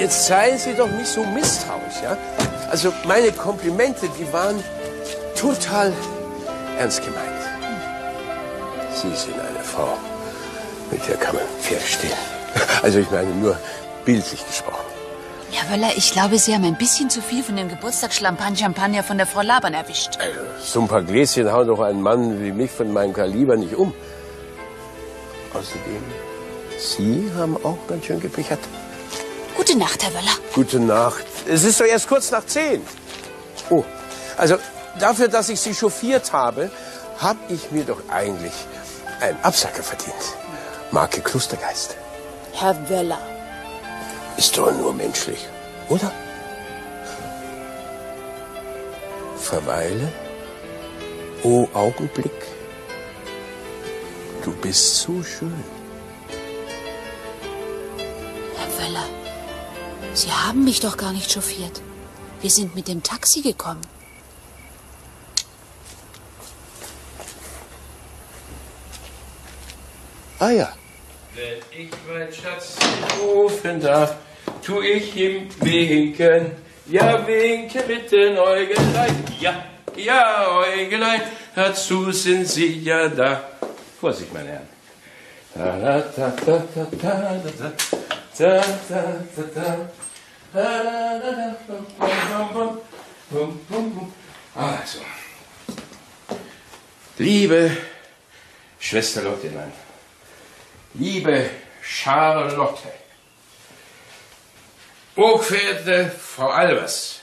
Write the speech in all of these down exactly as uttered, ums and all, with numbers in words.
jetzt seien Sie doch nicht so misstrauisch, ja? Also meine Komplimente, die waren total ernst gemeint. Sie sind eine Frau, mit der kann man Pferde stehlen. Also ich meine nur bildlich gesprochen. Herr Wöller, ich glaube, Sie haben ein bisschen zu viel von dem Geburtstagsschlampagn-Champagner von der Frau Labern erwischt. Also, so ein paar Gläschen hauen doch einen Mann wie mich von meinem Kaliber nicht um. Außerdem, Sie haben auch ganz schön gepichert. Gute Nacht, Herr Wöller. Gute Nacht. Es ist doch erst kurz nach zehn. Oh, also dafür, dass ich Sie chauffiert habe, habe ich mir doch eigentlich einen Absacker verdient. Marke Klostergeist. Herr Wöller. Ist doch nur menschlich, oder? Verweile. Oh, Augenblick. Du bist so schön. Herr Wöller, Sie haben mich doch gar nicht chauffiert. Wir sind mit dem Taxi gekommen. Ah ja. Wenn ich mein Schatz rufen darf, tu ich ihm winken. Ja, winke mit den Äugelein. Ja, ja, Äugelein, dazu sind Sie ja da. Vorsicht, meine Herren. Da, da, da, da, da, da, da, da, da, da, da. Also, liebe Schwester Lottemann, liebe Charlotte, hochverehrte Frau Albers,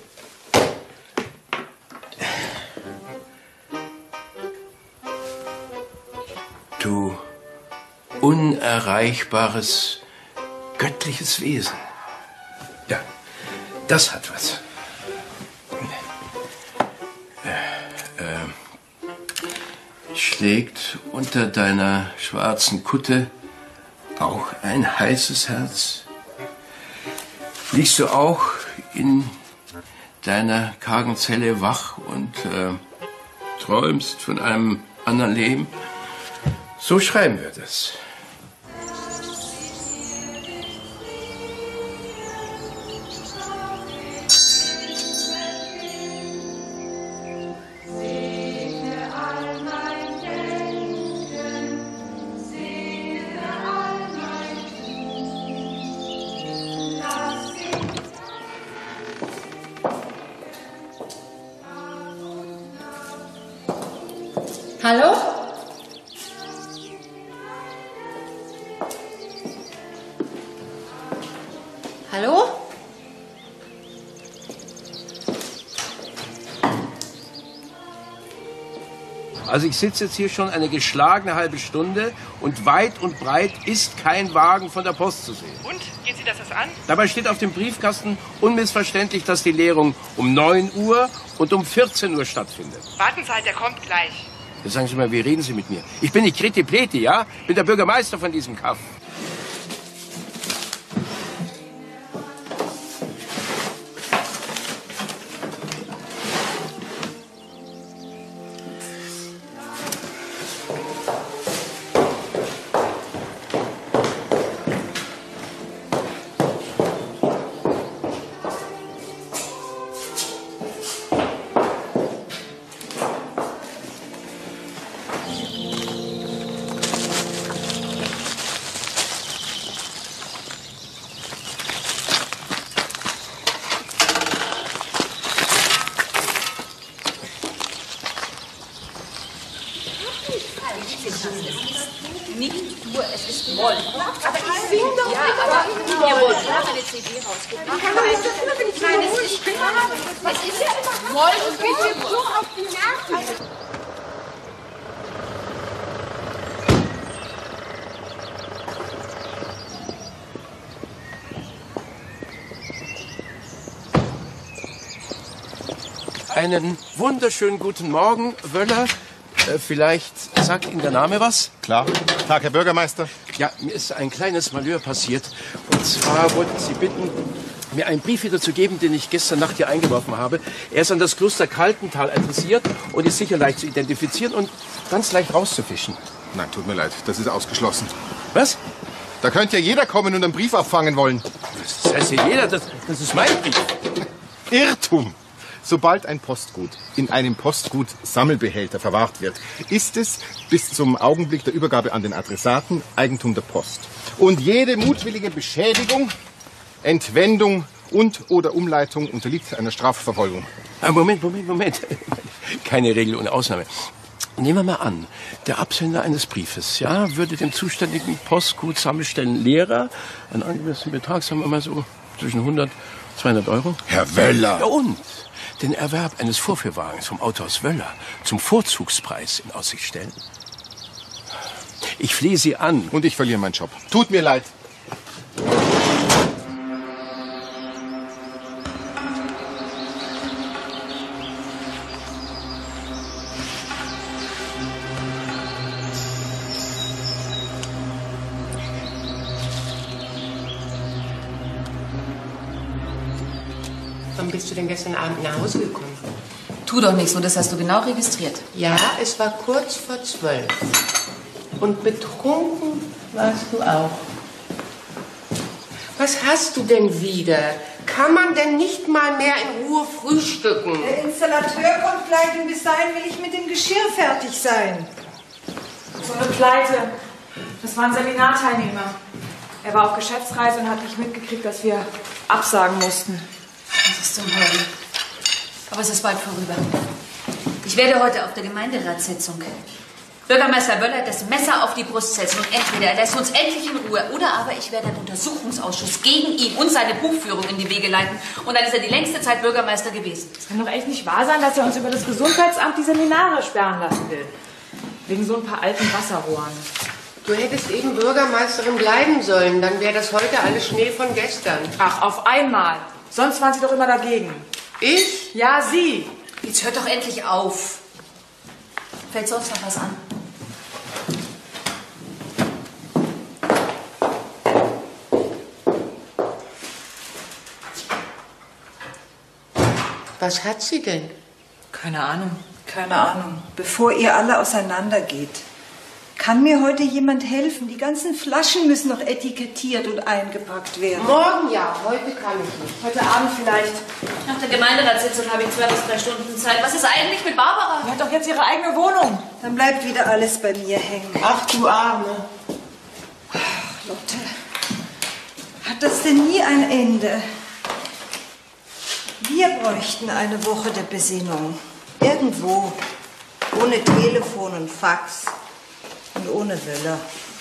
du unerreichbares, göttliches Wesen. Ja, das hat was. Äh, äh, schlägt unter deiner schwarzen Kutte auch ein heißes Herz? Liegst du auch in deiner kargen Zelle wach und äh, träumst von einem anderen Leben? So schreiben wir das. Hallo? Hallo? Also ich sitze jetzt hier schon eine geschlagene halbe Stunde und weit und breit ist kein Wagen von der Post zu sehen. Und? Geht Sie das was an? Dabei steht auf dem Briefkasten unmissverständlich, dass die Leerung um neun Uhr und um vierzehn Uhr stattfindet. Warten Sie halt, der kommt gleich. Jetzt sagen Sie mal, wie reden Sie mit mir? Ich bin nicht Kreti Pleti, ja? Bin der Bürgermeister von diesem Kaff. Nicht nur, es ist Moll. Aber ich singe doch ja, aber ihr wollt ja meine C D rausgeben. Nein, es ist es ist ja Moll und geht mir so auf die Nerven. Einen wunderschönen guten Morgen, Wöller. Äh, vielleicht sagt Ihnen der Name was? Klar. Tag, Herr Bürgermeister. Ja, mir ist ein kleines Malheur passiert. Und zwar wollte ich Sie bitten, mir einen Brief wieder zu geben, den ich gestern Nacht hier eingeworfen habe. Er ist an das Kloster Kaltental adressiert und ist sicher leicht zu identifizieren und ganz leicht rauszufischen. Nein, tut mir leid. Das ist ausgeschlossen. Was? Da könnte ja jeder kommen und einen Brief abfangen wollen. Das heißt ja jeder, das, das ist mein Brief. Irrtum! Sobald ein Postgut in einem Postgut-Sammelbehälter verwahrt wird, ist es bis zum Augenblick der Übergabe an den Adressaten Eigentum der Post. Und jede mutwillige Beschädigung, Entwendung und oder Umleitung unterliegt einer Strafverfolgung. Moment, Moment, Moment. Keine Regel ohne Ausnahme. Nehmen wir mal an, der Absender eines Briefes, ja, würde dem zuständigen Postgutsammelstellenlehrer einen angemessenen Betrag, sagen wir mal so, zwischen hundert, zweihundert Euro. Herr Wöller! Ja, und den Erwerb eines Vorführwagens vom Autohaus Wöller zum Vorzugspreis in Aussicht stellen. Ich flehe Sie an. Und ich verliere meinen Job. Tut mir leid. Wann bist du denn gestern Abend nach Hause gekommen? Tu doch nicht so, das hast du genau registriert. Ja, es war kurz vor zwölf. Und betrunken warst du auch. Was hast du denn wieder? Kann man denn nicht mal mehr in Ruhe frühstücken? Der Installateur kommt gleich und bis dahin will ich mit dem Geschirr fertig sein. So eine Pleite. Das waren Seminarteilnehmer. Er war auf Geschäftsreise und hat nicht mitgekriegt, dass wir absagen mussten. Das ist zum Heulen. Aber es ist bald vorüber. Ich werde heute auf der Gemeinderatssitzung Bürgermeister Wöller das Messer auf die Brust setzen und entweder er lässt uns endlich in Ruhe oder aber ich werde einen Untersuchungsausschuss gegen ihn und seine Buchführung in die Wege leiten und dann ist er die längste Zeit Bürgermeister gewesen. Es kann doch echt nicht wahr sein, dass er uns über das Gesundheitsamt die Seminare sperren lassen will. Wegen so ein paar alten Wasserrohren. Du hättest eben Bürgermeisterin bleiben sollen, dann wäre das heute alles Schnee von gestern. Ach, auf einmal. Sonst waren Sie doch immer dagegen. Ich? Ja, Sie. Jetzt hört doch endlich auf. Fällt sonst noch was an? Was hat sie denn? Keine Ahnung. Keine Ahnung. Bevor ihr alle auseinandergeht, kann mir heute jemand helfen? Die ganzen Flaschen müssen noch etikettiert und eingepackt werden. Morgen ja, heute kann ich nicht. Heute Abend vielleicht. Nach der Gemeinderatssitzung habe ich zwei bis drei Stunden Zeit. Was ist eigentlich mit Barbara? Die hat doch jetzt ihre eigene Wohnung. Dann bleibt wieder alles bei mir hängen. Ach, du Arme. Ach, Lotte, hat das denn nie ein Ende? Wir bräuchten eine Woche der Besinnung. Irgendwo. Ohne Telefon und Fax. Und ohne Wöller.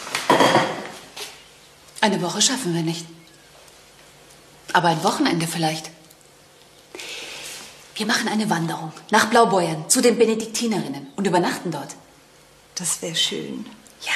Eine Woche schaffen wir nicht. Aber ein Wochenende vielleicht. Wir machen eine Wanderung nach Blaubeuern zu den Benediktinerinnen und übernachten dort. Das wäre schön. Ja.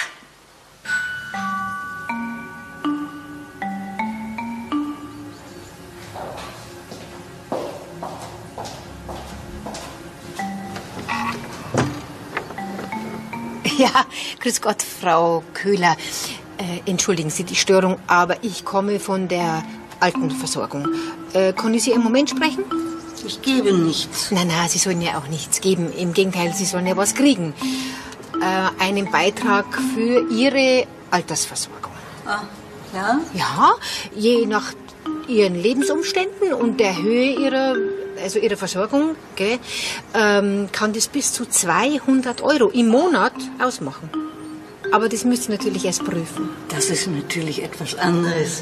Ja, grüß Gott, Frau Köhler. Äh, entschuldigen Sie die Störung, aber ich komme von der Altenversorgung. Äh, können Sie im Moment sprechen? Ich gebe nichts. Na, na, Sie sollen ja auch nichts geben. Im Gegenteil, Sie sollen ja was kriegen. Äh, einen Beitrag für Ihre Altersversorgung. Ah, ja? Ja, je nach Ihren Lebensumständen und der Höhe Ihrer, also Ihrer Versorgung, gell, ähm, kann das bis zu zweihundert Euro im Monat ausmachen. Aber das müsst ihr natürlich erst prüfen. Das ist natürlich etwas anderes.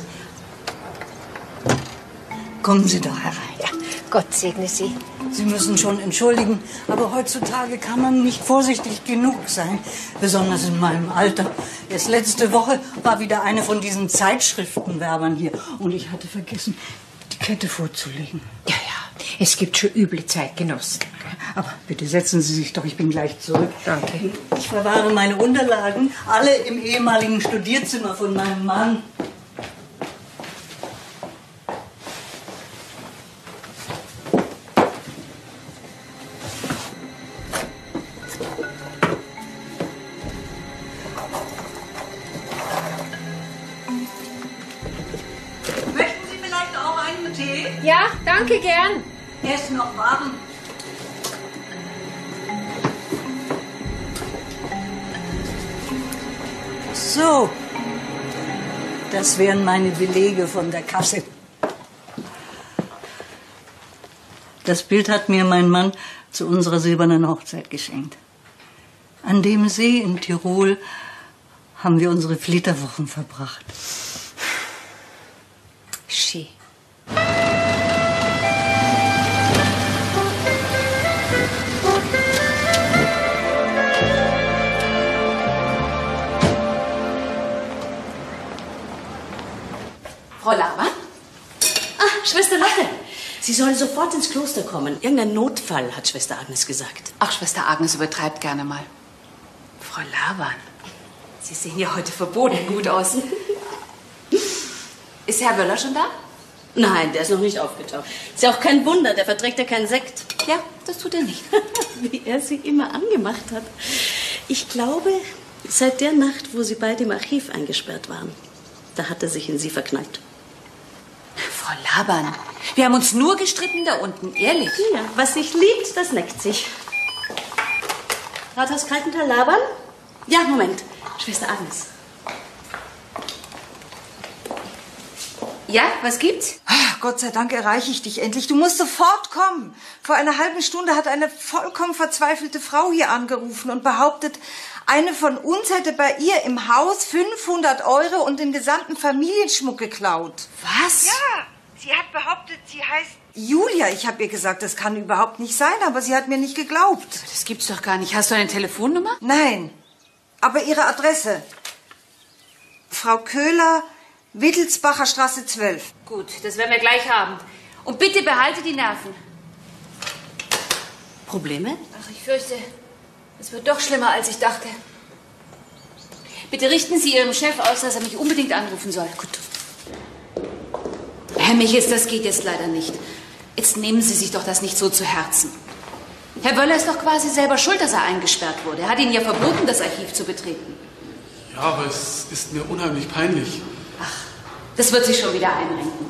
Kommen Sie doch herein. Ja, Gott segne Sie. Sie müssen schon entschuldigen, aber heutzutage kann man nicht vorsichtig genug sein. Besonders in meinem Alter. Erst letzte Woche war wieder eine von diesen Zeitschriftenwerbern hier. Und ich hatte vergessen, die Kette vorzulegen. Ja, ja, es gibt schon üble Zeitgenossen. Aber bitte setzen Sie sich doch, ich bin gleich zurück. Danke. Ich verwahre meine Unterlagen, alle im ehemaligen Studierzimmer von meinem Mann. Möchten Sie vielleicht auch einen Tee? Ja, danke gern. Er ist noch warm. So. Das wären meine Belege von der Kasse. Das Bild hat mir mein Mann zu unserer silbernen Hochzeit geschenkt. An dem See in Tirol haben wir unsere Flitterwochen verbracht. Schön. Frau Laber? Ah, Schwester Lotte. Sie sollen sofort ins Kloster kommen. Irgendein Notfall, hat Schwester Agnes gesagt. Ach, Schwester Agnes übertreibt gerne mal. Frau Laban, Sie sehen ja heute verboten gut aus. Ist Herr Wöller schon da? Nein, der ist noch nicht aufgetaucht. Ist ja auch kein Wunder, der verträgt ja keinen Sekt. Ja, das tut er nicht. Wie er sie immer angemacht hat. Ich glaube, seit der Nacht, wo Sie beide im Archiv eingesperrt waren, da hat er sich in Sie verknallt. Frau Laban, wir haben uns nur gestritten da unten, ehrlich. Ja, was sich liebt, das neckt sich. Rathaus Kaltental Laban? Ja, Moment. Schwester Agnes. Ja, was gibt's? Ach, Gott sei Dank erreiche ich dich endlich. Du musst sofort kommen. Vor einer halben Stunde hat eine vollkommen verzweifelte Frau hier angerufen und behauptet, eine von uns hätte bei ihr im Haus fünfhundert Euro und den gesamten Familienschmuck geklaut. Was? Ja, sie hat behauptet, sie heißt Julia. Ich habe ihr gesagt, das kann überhaupt nicht sein, aber sie hat mir nicht geglaubt. Das gibt's doch gar nicht. Hast du eine Telefonnummer? Nein, aber ihre Adresse. Frau Köhler, Wittelsbacher Straße zwölf. Gut, das werden wir gleich haben. Und bitte behalte die Nerven. Probleme? Ach, ich fürchte, es wird doch schlimmer, als ich dachte. Bitte richten Sie Ihrem Chef aus, dass er mich unbedingt anrufen soll. Gut. Herr Michels, das geht jetzt leider nicht. Jetzt nehmen Sie sich doch das nicht so zu Herzen. Herr Wöller ist doch quasi selber schuld, dass er eingesperrt wurde. Er hat Ihnen ja verboten, das Archiv zu betreten. Ja, aber es ist mir unheimlich peinlich. Ach, das wird sich schon wieder einrenken.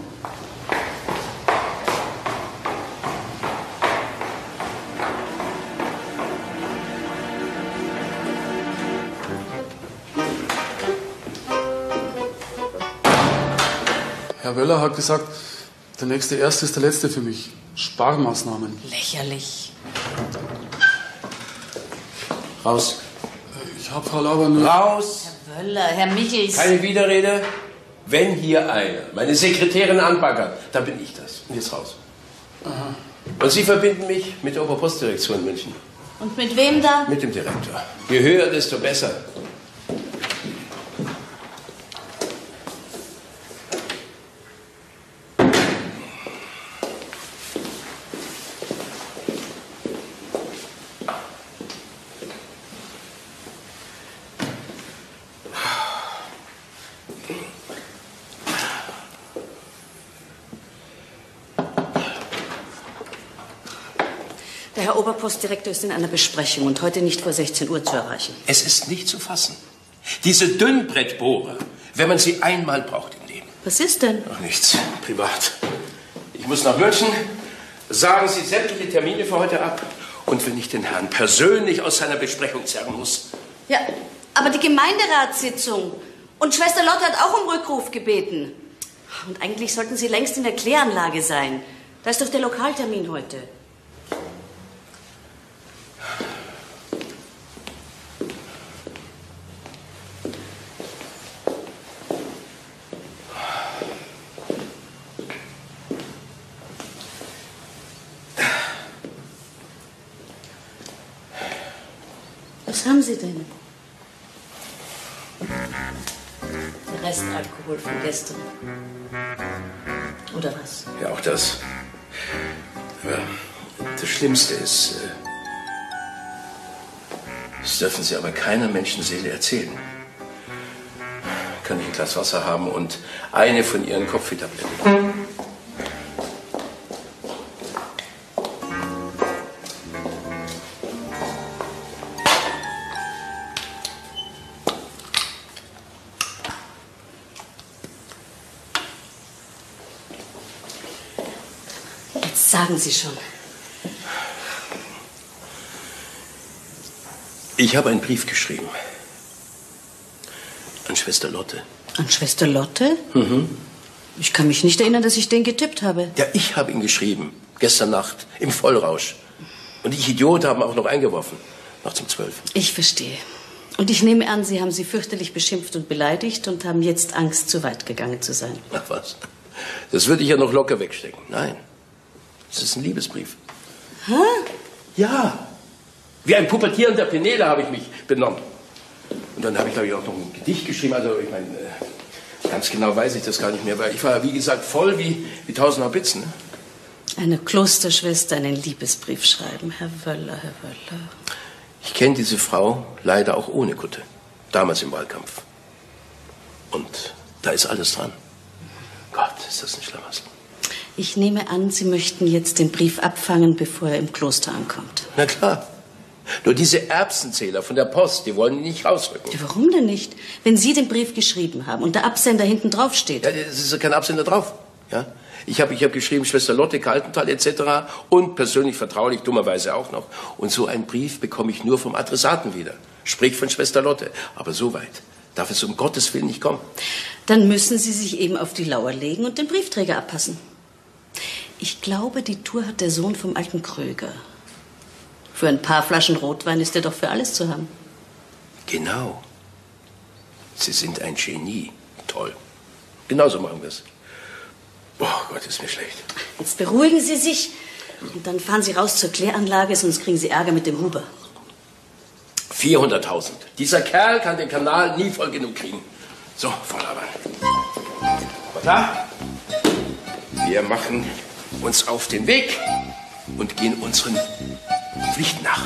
Herr Wöller hat gesagt, der nächste Erste ist der Letzte für mich. Sparmaßnahmen. Lächerlich. Raus. Ich habe Frau Lauber nur... Raus! Herr Wöller, Herr Michels. Keine Widerrede. Wenn hier einer meine Sekretärin anbaggert, dann bin ich das. Und jetzt raus. Aha. Und Sie verbinden mich mit der Oberpostdirektion München. Und mit wem da? Mit dem Direktor. Je höher, desto besser. Der Herr Oberpostdirektor ist in einer Besprechung und heute nicht vor sechzehn Uhr zu erreichen. Es ist nicht zu fassen. Diese Dünnbrettbohrer, wenn man sie einmal braucht im Leben. Was ist denn? Ach, nichts. Privat. Ich muss nach München. Sagen Sie sämtliche Termine für heute ab. Und wenn ich den Herrn persönlich aus seiner Besprechung zerren muss. Ja, aber die Gemeinderatssitzung. Und Schwester Lotte hat auch um Rückruf gebeten. Und eigentlich sollten Sie längst in der Kläranlage sein. Da ist doch der Lokaltermin heute. Was haben Sie denn? Der Restalkohol von gestern. Oder was? Ja, auch das. Aber das Schlimmste ist, äh, das dürfen Sie aber keiner Menschenseele erzählen. Kann ich ein Glas Wasser haben und eine von Ihren Kopfwehtabletten? Sagen Sie schon. Ich habe einen Brief geschrieben an Schwester Lotte. An Schwester Lotte? Mhm. Ich kann mich nicht erinnern, dass ich den getippt habe. Ja, ich habe ihn geschrieben. Gestern Nacht. Im Vollrausch. Und die Idioten haben auch noch eingeworfen. Nachts um zwölf. Ich verstehe. Und ich nehme an, Sie haben sie fürchterlich beschimpft und beleidigt und haben jetzt Angst, zu weit gegangen zu sein. Ach was. Das würde ich ja noch locker wegstecken. Nein. Das ist ein Liebesbrief. Hä? Ja. Wie ein pubertierender Penele habe ich mich benommen. Und dann habe ich, glaube ich, auch noch ein Gedicht geschrieben. Also, ich meine, ganz genau weiß ich das gar nicht mehr. Weil ich war, wie gesagt, voll wie, wie tausend Haubitzen. Ne? Eine Klosterschwester einen Liebesbrief schreiben, Herr Wöller, Herr Wöller. Ich kenne diese Frau leider auch ohne Kutte. Damals im Wahlkampf. Und da ist alles dran. Gott, ist das ein Schlamassel. Ich nehme an, Sie möchten jetzt den Brief abfangen, bevor er im Kloster ankommt. Na klar. Nur diese Erbsenzähler von der Post, die wollen ihn nicht rausrücken. Ja, warum denn nicht? Wenn Sie den Brief geschrieben haben und der Absender hinten drauf steht. Ja, es ist ja kein Absender drauf. Ja? Ich habe ich hab geschrieben, Schwester Lotte, Kaltental et cetera. Und persönlich vertraulich, dummerweise auch noch. Und so einen Brief bekomme ich nur vom Adressaten wieder. Sprich von Schwester Lotte. Aber so weit darf es um Gottes Willen nicht kommen. Dann müssen Sie sich eben auf die Lauer legen und den Briefträger abpassen. Ich glaube, die Tour hat der Sohn vom alten Kröger. Für ein paar Flaschen Rotwein ist er doch für alles zu haben. Genau. Sie sind ein Genie. Toll. Genauso machen wir es. Oh Gott, ist mir schlecht. Jetzt beruhigen Sie sich und dann fahren Sie raus zur Kläranlage, sonst kriegen Sie Ärger mit dem Huber. vierhunderttausend. Dieser Kerl kann den Kanal nie voll genug kriegen. So, Frau Laban. Klar? Wir machen uns auf den Weg und gehen unseren Pflichten nach.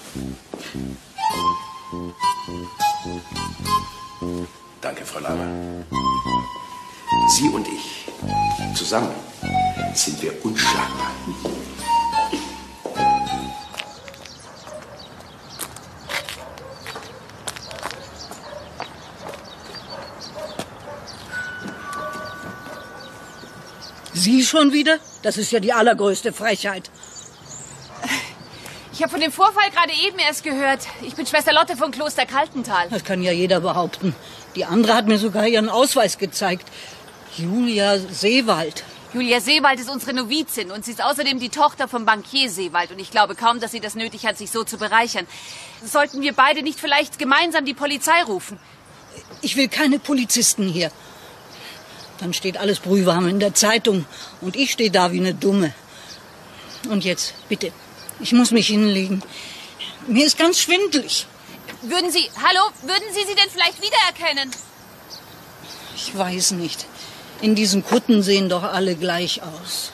Danke, Frau Laban. Sie und ich, zusammen sind wir unschlagbar. Sie schon wieder? Das ist ja die allergrößte Frechheit. Ich habe von dem Vorfall gerade eben erst gehört. Ich bin Schwester Lotte von Kloster Kaltental. Das kann ja jeder behaupten. Die andere hat mir sogar ihren Ausweis gezeigt. Julia Seewald. Julia Seewald ist unsere Novizin und sie ist außerdem die Tochter vom Bankier Seewald. Und ich glaube kaum, dass sie das nötig hat, sich so zu bereichern. Sollten wir beide nicht vielleicht gemeinsam die Polizei rufen? Ich will keine Polizisten hier. Dann steht alles brühwarm in der Zeitung und ich stehe da wie eine Dumme. Und jetzt, bitte, ich muss mich hinlegen. Mir ist ganz schwindelig. Würden Sie, hallo, würden Sie sie denn vielleicht wiedererkennen? Ich weiß nicht. In diesen Kutten sehen doch alle gleich aus.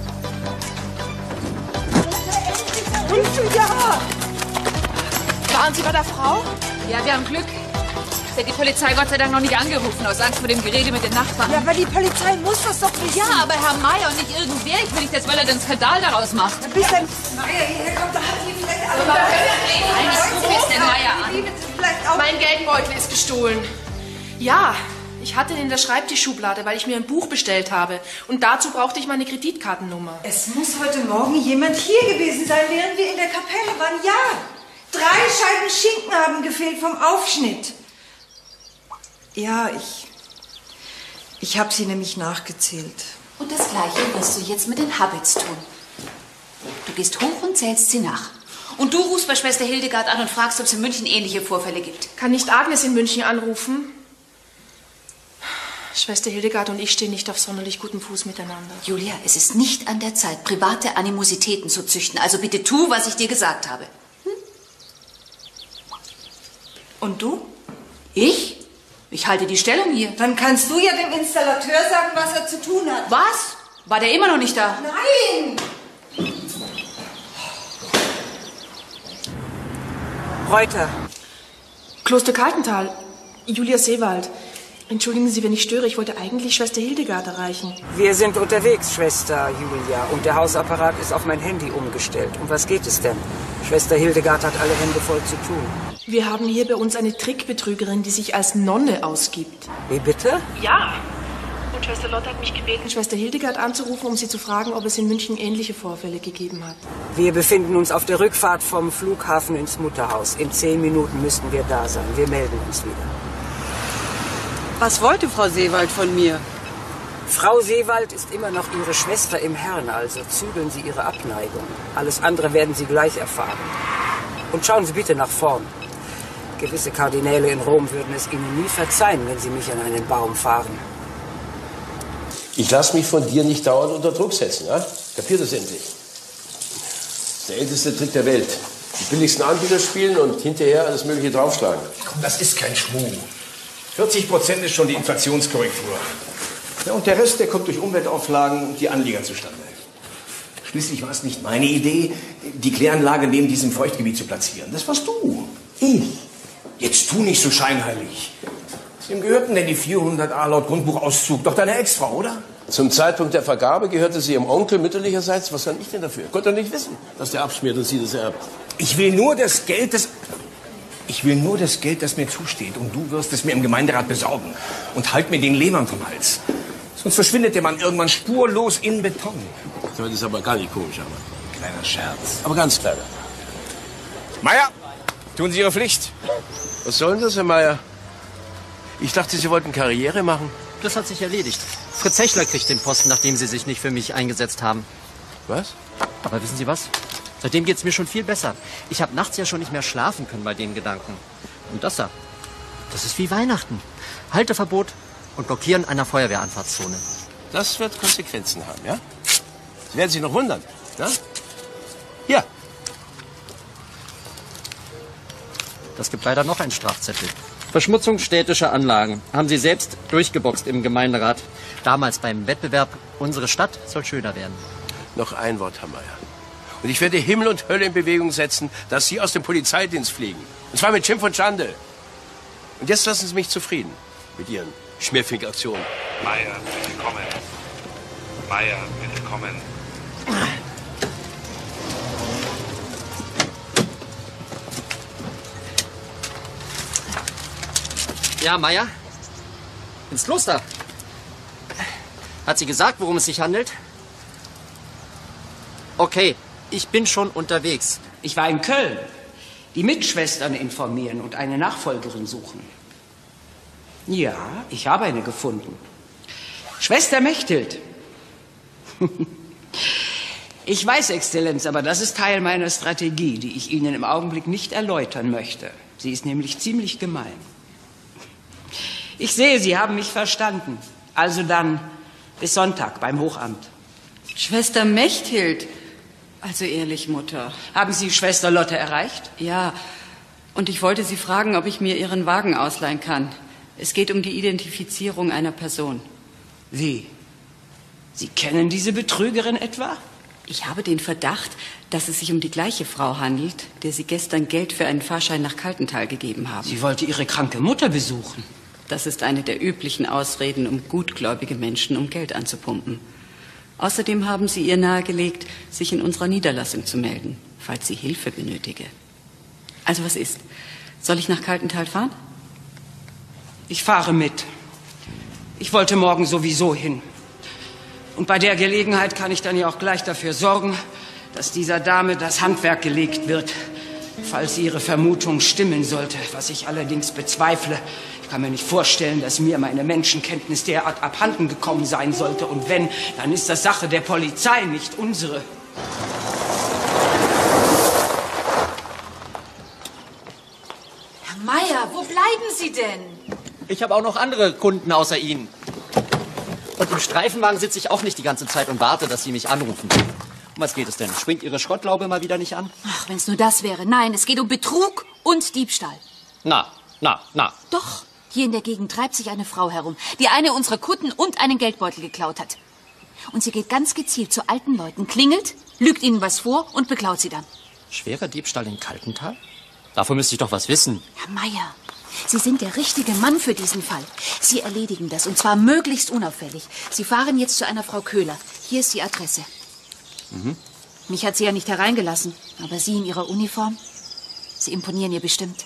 Ja! Waren Sie bei der Frau? Ja, wir haben Glück. Sie hat die Polizei Gott sei Dank noch nicht angerufen, aus Angst vor dem Gerede mit den Nachbarn. Ja, aber die Polizei muss das doch wissen. Ja, aber Herr Meier und nicht irgendwer. Ich will nicht, dass Wöller den Skandal daraus macht. Bis Herr Meier hierher kommt, da hat die vielleicht alle... Nein, ich rufe jetzt den Meier an. Mein Geldbeutel ist gestohlen. Ja, ich hatte den in der Schreibtischschublade, weil ich mir ein Buch bestellt habe. Und dazu brauchte ich meine Kreditkartennummer. Es muss heute Morgen jemand hier gewesen sein, während wir in der Kapelle waren. Ja, drei Scheiben Schinken haben gefehlt vom Aufschnitt. Ja, ich... Ich habe sie nämlich nachgezählt. Und das Gleiche wirst du jetzt mit den Habits tun. Du gehst hoch und zählst sie nach. Und du rufst bei Schwester Hildegard an und fragst, ob es in München ähnliche Vorfälle gibt. Kann nicht Agnes in München anrufen? Schwester Hildegard und ich stehen nicht auf sonderlich gutem Fuß miteinander. Julia, es ist nicht an der Zeit, private Animositäten zu züchten. Also bitte tu, was ich dir gesagt habe. Hm? Und du? Ich? Ich halte die Stellung hier. Dann kannst du ja dem Installateur sagen, was er zu tun hat. Was? War der immer noch nicht da? Nein! Reuter. Kloster Kaltental. Julia Seewald. Entschuldigen Sie, wenn ich störe. Ich wollte eigentlich Schwester Hildegard erreichen. Wir sind unterwegs, Schwester Julia. Und der Hausapparat ist auf mein Handy umgestellt. Um was geht es denn? Schwester Hildegard hat alle Hände voll zu tun. Wir haben hier bei uns eine Trickbetrügerin, die sich als Nonne ausgibt. Wie bitte? Ja. Und Schwester Lotte hat mich gebeten, Schwester Hildegard anzurufen, um sie zu fragen, ob es in München ähnliche Vorfälle gegeben hat. Wir befinden uns auf der Rückfahrt vom Flughafen ins Mutterhaus. In zehn Minuten müssten wir da sein. Wir melden uns wieder. Was wollte Frau Seewald von mir? Frau Seewald ist immer noch Ihre Schwester im Herrn, also zügeln Sie Ihre Abneigung. Alles andere werden Sie gleich erfahren. Und schauen Sie bitte nach vorn. Gewisse Kardinäle in Rom würden es Ihnen nie verzeihen, wenn Sie mich an einen Baum fahren. Ich lasse mich von dir nicht dauernd unter Druck setzen, ja? Kapiert das endlich? Das ist der älteste Trick der Welt. Die billigsten Anbieter spielen und hinterher alles Mögliche draufschlagen. Komm, das ist kein Schmuh. vierzig Prozent ist schon die Inflationskorrektur. Ja, und der Rest, der kommt durch Umweltauflagen und die Anleger zustande. Schließlich war es nicht meine Idee, die Kläranlage neben diesem Feuchtgebiet zu platzieren. Das warst du. Ich. Jetzt tu nicht so scheinheilig. Wem gehörten denn die vierhundert A laut Grundbuchauszug? Doch deine Ex-Frau, oder? Zum Zeitpunkt der Vergabe gehörte sie ihrem Onkel mütterlicherseits. Was kann ich denn dafür? Ich konnte doch nicht wissen, dass der abschmiert und sie das erbt. Ich will nur das Geld, das... Ich will nur das Geld, das mir zusteht. Und du wirst es mir im Gemeinderat besorgen. Und halt mir den Lehmann vom Hals. Sonst verschwindet der Mann irgendwann spurlos in Beton. Das ist aber gar nicht komisch, aber. Kleiner Scherz. Aber ganz kleiner. Meier, tun Sie Ihre Pflicht. Was soll denn das, Herr Meier? Ich dachte, Sie wollten Karriere machen. Das hat sich erledigt. Fritz Hechler kriegt den Posten, nachdem Sie sich nicht für mich eingesetzt haben. Was? Aber wissen Sie was? Seitdem geht's mir schon viel besser. Ich habe nachts ja schon nicht mehr schlafen können bei den Gedanken. Und das da, das ist wie Weihnachten. Halteverbot und Blockieren einer Feuerwehranfahrtszone. Das wird Konsequenzen haben, ja? Sie werden sich noch wundern, ja? Hier. Das gibt leider noch einen Strafzettel. Verschmutzung städtischer Anlagen. Haben Sie selbst durchgeboxt im Gemeinderat. Damals beim Wettbewerb Unsere Stadt soll schöner werden. Noch ein Wort, Herr Meier. Und ich werde Himmel und Hölle in Bewegung setzen, dass Sie aus dem Polizeidienst fliegen. Und zwar mit Schimpf und Schande. Und jetzt lassen Sie mich zufrieden mit Ihren Schmierfink-Aktionen. Meier, bitte kommen. Meier, bitte kommen. Ja, Meier? Ins Kloster. Hat sie gesagt, worum es sich handelt? Okay, ich bin schon unterwegs. Ich war in Köln. Die Mitschwestern informieren und eine Nachfolgerin suchen. Ja, ich habe eine gefunden. Schwester Mechthild. Ich weiß, Exzellenz, aber das ist Teil meiner Strategie, die ich Ihnen im Augenblick nicht erläutern möchte. Sie ist nämlich ziemlich gemein. Ich sehe, Sie haben mich verstanden. Also dann bis Sonntag beim Hochamt. Schwester Mechthild. Also ehrlich, Mutter. Haben Sie Schwester Lotte erreicht? Ja. Und ich wollte Sie fragen, ob ich mir Ihren Wagen ausleihen kann. Es geht um die Identifizierung einer Person. Wie? Sie kennen diese Betrügerin etwa? Ich habe den Verdacht, dass es sich um die gleiche Frau handelt, der Sie gestern Geld für einen Fahrschein nach Kaltental gegeben haben. Sie wollte Ihre kranke Mutter besuchen. Das ist eine der üblichen Ausreden, um gutgläubige Menschen um Geld anzupumpen. Außerdem haben Sie ihr nahegelegt, sich in unserer Niederlassung zu melden, falls sie Hilfe benötige. Also was ist? Soll ich nach Kaltental fahren? Ich fahre mit. Ich wollte morgen sowieso hin. Und bei der Gelegenheit kann ich dann ja auch gleich dafür sorgen, dass dieser Dame das Handwerk gelegt wird, falls ihre Vermutung stimmen sollte, was ich allerdings bezweifle. Ich kann mir nicht vorstellen, dass mir meine Menschenkenntnis derart abhanden gekommen sein sollte. Und wenn, dann ist das Sache der Polizei, nicht unsere. Herr Meier, wo bleiben Sie denn? Ich habe auch noch andere Kunden außer Ihnen. Und im Streifenwagen sitze ich auch nicht die ganze Zeit und warte, dass Sie mich anrufen. Um was geht es denn? Springt Ihre Schrottlaube mal wieder nicht an? Ach, wenn es nur das wäre. Nein, es geht um Betrug und Diebstahl. Na, na, na. Doch, hier in der Gegend treibt sich eine Frau herum, die eine unserer Kutten und einen Geldbeutel geklaut hat. Und sie geht ganz gezielt zu alten Leuten, klingelt, lügt ihnen was vor und beklaut sie dann. Schwerer Diebstahl in Kaltental? Davon müsste ich doch was wissen. Herr Meier, Sie sind der richtige Mann für diesen Fall. Sie erledigen das, und zwar möglichst unauffällig. Sie fahren jetzt zu einer Frau Köhler. Hier ist die Adresse. Mhm. Mich hat sie ja nicht hereingelassen, aber Sie in Ihrer Uniform, Sie imponieren ihr bestimmt.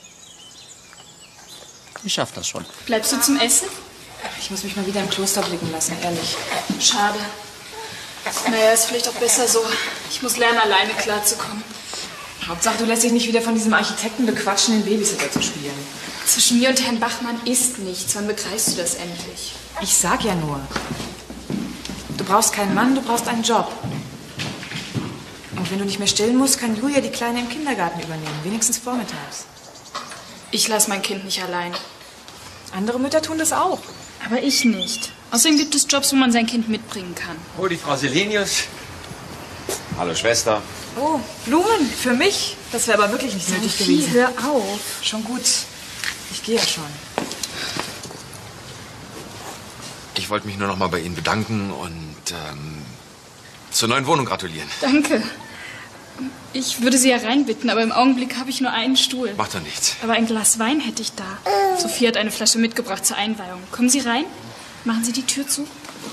Ich schaff das schon. Bleibst du zum Essen? Ich muss mich mal wieder im Kloster blicken lassen, ehrlich. Schade. Naja, ist vielleicht auch besser so. Ich muss lernen, alleine klarzukommen. Hauptsache, du lässt dich nicht wieder von diesem Architekten bequatschen, den Babysitter zu spielen. Zwischen mir und Herrn Bachmann ist nichts. Wann begreifst du das endlich? Ich sag ja nur. Du brauchst keinen Mann, du brauchst einen Job. Und wenn du nicht mehr stillen musst, kann Julia die Kleine im Kindergarten übernehmen. Wenigstens vormittags. Ich lasse mein Kind nicht allein. Andere Mütter tun das auch. Aber ich nicht. Außerdem gibt es Jobs, wo man sein Kind mitbringen kann. Oh, die Frau Selenius. Hallo, Schwester. Oh, Blumen für mich? Das wäre aber wirklich nicht nötig Sophie, gewesen. hör auf. Schon gut. Ich gehe ja schon. Ich wollte mich nur noch mal bei Ihnen bedanken und ähm, zur neuen Wohnung gratulieren. Danke. Ich würde Sie ja reinbitten, aber im Augenblick habe ich nur einen Stuhl. Macht doch nichts. Aber ein Glas Wein hätte ich da. Sophie hat eine Flasche mitgebracht zur Einweihung. Kommen Sie rein. Machen Sie die Tür zu.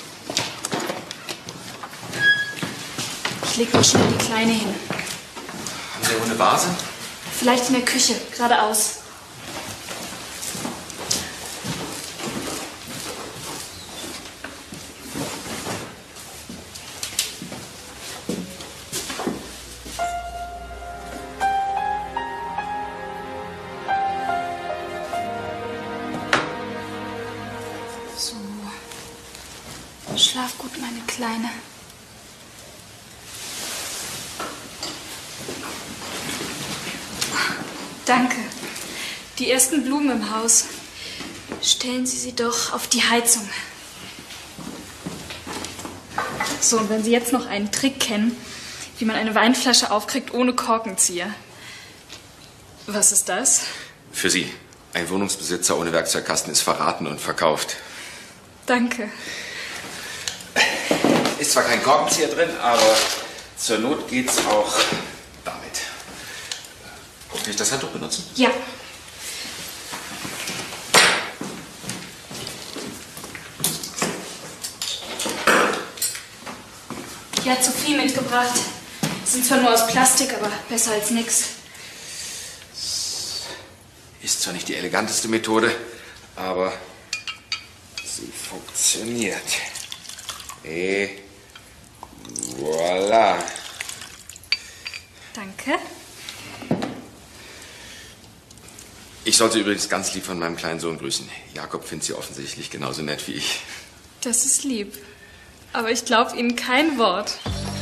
Ich leg noch schnell die Kleine hin. Haben Sie eine Vase? Vielleicht in der Küche, geradeaus. So. Schlaf gut, meine Kleine. Danke. Die ersten Blumen im Haus. Stellen Sie sie doch auf die Heizung. So, und wenn Sie jetzt noch einen Trick kennen, wie man eine Weinflasche aufkriegt ohne Korkenzieher. Was ist das? Für Sie. Ein Wohnungsbesitzer ohne Werkzeugkasten ist verraten und verkauft. Danke. Ist zwar kein Korkenzieher drin, aber zur Not geht's auch damit. Kann ich das Handtuch benutzen? Ja. Die hat Sophie mitgebracht. Sind zwar nur aus Plastik, aber besser als nix. Ist zwar nicht die eleganteste Methode, aber sie funktioniert. Et voilà. Danke. Ich sollte übrigens ganz lieb von meinem kleinen Sohn grüßen. Jakob findet sie offensichtlich genauso nett wie ich. Das ist lieb. Aber ich glaube Ihnen kein Wort.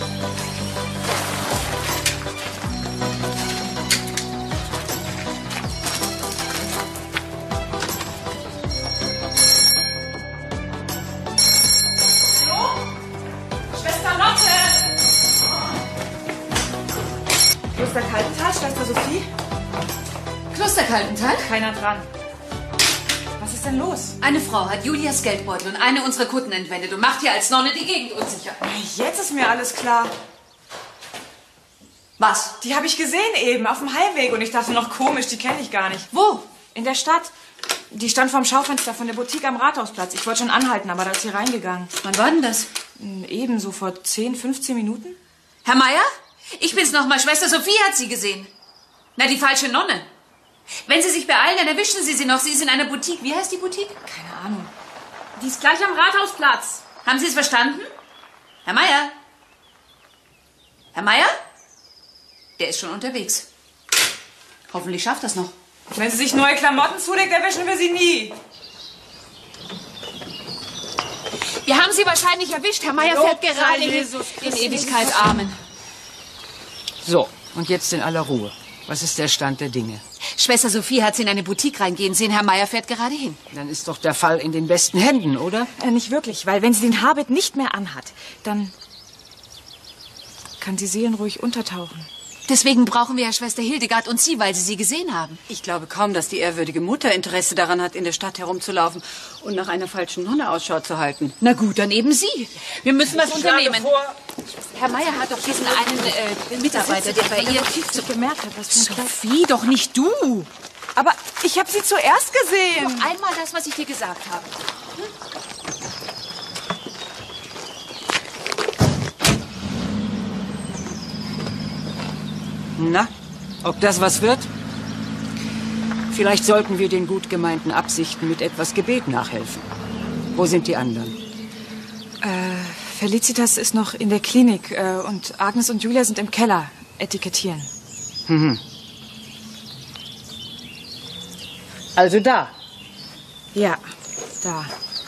Schwester Lotte! Kloster Kaltental, Schwester Sophie? Kloster Kaltental? Keiner dran. Was ist denn los? Eine Frau hat Julias Geldbeutel und eine unserer Kutten entwendet und macht hier als Nonne die Gegend unsicher. Jetzt ist mir alles klar. Was? Die habe ich gesehen eben, auf dem Heimweg. Und ich dachte noch, komisch, die kenne ich gar nicht. Wo? In der Stadt. Die stand vorm Schaufenster von der Boutique am Rathausplatz. Ich wollte schon anhalten, aber da ist sie reingegangen. Wann war denn das? Eben, so vor zehn, fünfzehn Minuten. Herr Meier? Ich bin's nochmal. Schwester Sophie hat Sie gesehen. Na, die falsche Nonne. Wenn Sie sich beeilen, dann erwischen Sie sie noch. Sie ist in einer Boutique. Wie heißt die Boutique? Keine Ahnung. Die ist gleich am Rathausplatz. Haben Sie es verstanden? Herr Meier? Herr Meier? Der ist schon unterwegs. Hoffentlich schafft das noch. Wenn sie sich neue Klamotten zulegt, erwischen wir sie nie. Wir haben Sie wahrscheinlich erwischt. Herr Meier fährt gerade in, in Ewigkeit Amen. So, und jetzt in aller Ruhe. Was ist der Stand der Dinge? Schwester Sophie hat Sie in eine Boutique reingehen sehen. Herr Meier fährt gerade hin. Dann ist doch der Fall in den besten Händen, oder? Äh, nicht wirklich, weil wenn sie den Habit nicht mehr anhat, dann kann sie seelenruhig untertauchen. Deswegen brauchen wir ja Schwester Hildegard und Sie, weil Sie sie gesehen haben. Ich glaube kaum, dass die ehrwürdige Mutter Interesse daran hat, in der Stadt herumzulaufen und nach einer falschen Nonne Ausschau zu halten. Na gut, dann eben Sie. Wir müssen was Ich unternehmen. schlage vor, Herr Meier hat doch diesen einen äh, Mitarbeiter, der bei ihr... So gemerkt hat, was für ein Kleid. Sophie, doch nicht du. Aber ich habe sie zuerst gesehen. Noch einmal das, was ich dir gesagt habe. Na, ob das was wird? Vielleicht sollten wir den gut gemeinten Absichten mit etwas Gebet nachhelfen. Wo sind die anderen? Äh, Felicitas ist noch in der Klinik äh, und Agnes und Julia sind im Keller etikettieren. Mhm. Also da. Ja, da.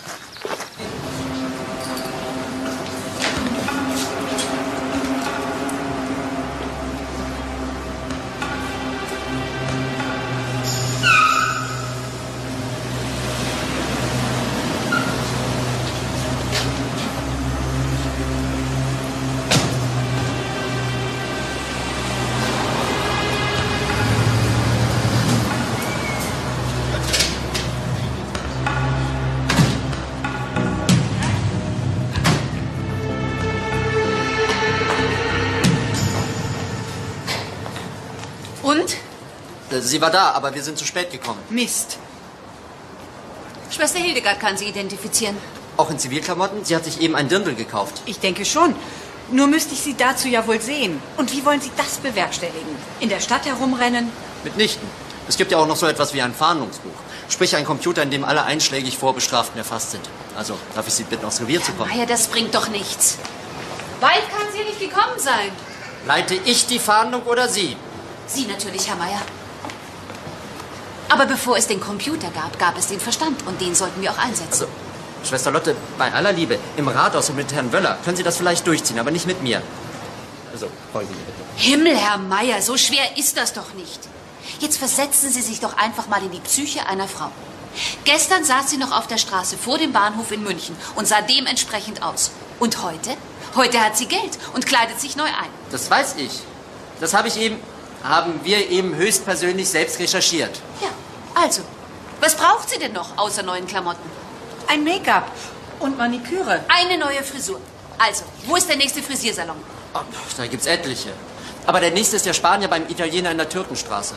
Und? Sie war da, aber wir sind zu spät gekommen. Mist. Schwester Hildegard kann sie identifizieren. Auch in Zivilklamotten? Sie hat sich eben ein Dirndl gekauft. Ich denke schon. Nur müsste ich Sie dazu ja wohl sehen. Und wie wollen Sie das bewerkstelligen? In der Stadt herumrennen? Mitnichten. Es gibt ja auch noch so etwas wie ein Fahndungsbuch. Sprich ein Computer, in dem alle einschlägig Vorbestraften erfasst sind. Also, darf ich Sie bitten, aufs Revier zu kommen? Meier, das bringt doch nichts. Weit kann sie nicht gekommen sein. Leite ich die Fahndung oder Sie? Sie natürlich, Herr Meier. Aber bevor es den Computer gab, gab es den Verstand. Und den sollten wir auch einsetzen. Also, Schwester Lotte, bei aller Liebe, im Rathaus und mit Herrn Wöller können Sie das vielleicht durchziehen, aber nicht mit mir. Also, folgen Sie mir bitte. Himmel, Herr Meier, so schwer ist das doch nicht. Jetzt versetzen Sie sich doch einfach mal in die Psyche einer Frau. Gestern saß sie noch auf der Straße vor dem Bahnhof in München und sah dementsprechend aus. Und heute? Heute hat sie Geld und kleidet sich neu ein. Das weiß ich. Das habe ich eben, haben wir eben höchstpersönlich selbst recherchiert. Ja, also, was braucht sie denn noch außer neuen Klamotten? Ein Make-up und Maniküre. Eine neue Frisur. Also, wo ist der nächste Frisiersalon? Oh, da gibt's etliche. Aber der nächste ist der Spanier beim Italiener in der Türkenstraße.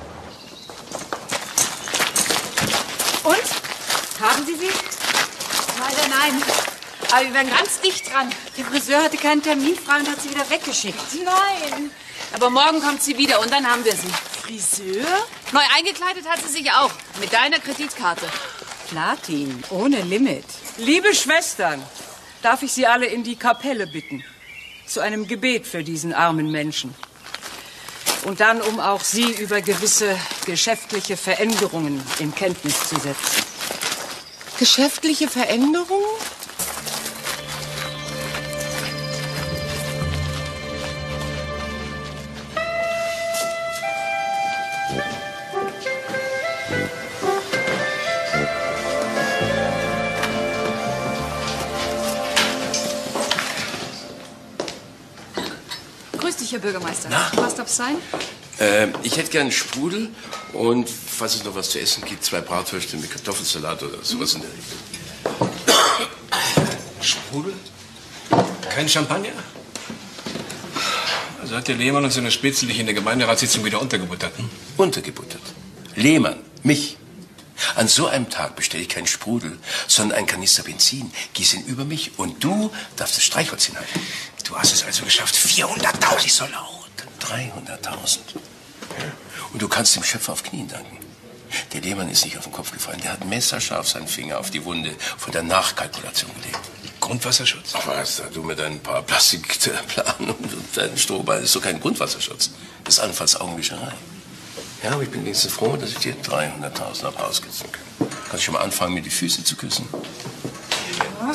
Und? Haben Sie sie? Leider nein. Aber wir waren ganz dicht dran. Der Friseur hatte keinen Termin frei und hat sie wieder weggeschickt. Nein. Aber morgen kommt sie wieder und dann haben wir sie. Friseur? Neu eingekleidet hat sie sich auch. Mit deiner Kreditkarte. Platin, ohne Limit. Liebe Schwestern, darf ich Sie alle in die Kapelle bitten? Zu einem Gebet für diesen armen Menschen. Und dann, um auch Sie über gewisse geschäftliche Veränderungen in Kenntnis zu setzen. Geschäftliche Veränderungen? Grüß dich, Herr Bürgermeister. Na? Was darf's sein? Äh, ich hätte gern Sprudel und, falls es noch was zu essen gibt, zwei Bratwürste mit Kartoffelsalat oder sowas in der Richtung. Sprudel? Kein Champagner? Also hat der Lehmann und seine Spitzel dich in der Gemeinderatssitzung wieder untergebuttert, hm? Untergebuttert? Lehmann, mich. An so einem Tag bestelle ich keinen Sprudel, sondern einen Kanister Benzin, gieße ihn über mich und du darfst das Streichholz hinhalten. Du hast es also geschafft, vierhunderttausend. Nicht so laut. dreihunderttausend. Und du kannst dem Schöpfer auf Knien danken. Der Lehmann ist nicht auf den Kopf gefallen. Der hat messerscharf seinen Finger auf die Wunde von der Nachkalkulation gelegt. Grundwasserschutz? Ach was, du mit deinen paar Plastikplanen und deinen Strohballen, das ist doch kein Grundwasserschutz. Das ist allenfalls Augenwischerei. Ja, aber ich bin wenigstens froh, dass ich dir dreihunderttausend habe rauskitzeln können. Kannst du schon mal anfangen, mir die Füße zu küssen? Ja.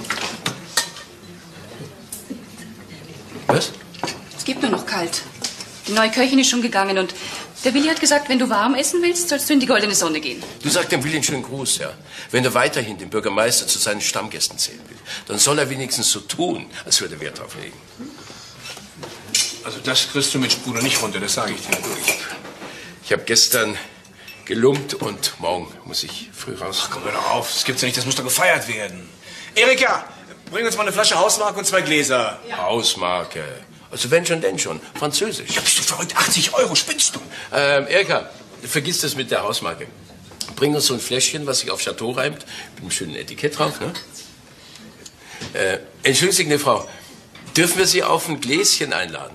Was? Es gibt nur noch kalt. Die neue Köchin ist schon gegangen und der Willi hat gesagt, wenn du warm essen willst, sollst du in die goldene Sonne gehen. Du sagst dem Willi einen schönen Gruß, ja. Wenn er weiterhin den Bürgermeister zu seinen Stammgästen zählen will, dann soll er wenigstens so tun, als würde er Wert drauf legen. Also das kriegst du mit Sprudel nicht runter, das sage ich dir durch. Ich habe gestern gelumpt und morgen muss ich früh raus. Ach, komm mir doch auf, das gibt's ja nicht, das muss doch gefeiert werden. Erika, bring uns mal eine Flasche Hausmarke und zwei Gläser. Ja. Hausmarke. Also wenn schon, denn schon. Französisch. Ja, bist du verrückt? achtzig Euro, spinnst du? Ähm, Erika, vergiss das mit der Hausmarke. Bring uns so ein Fläschchen, was sich auf Chateau reimt, mit einem schönen Etikett drauf, ne? Äh, entschuldigende Frau, dürfen wir Sie auf ein Gläschen einladen?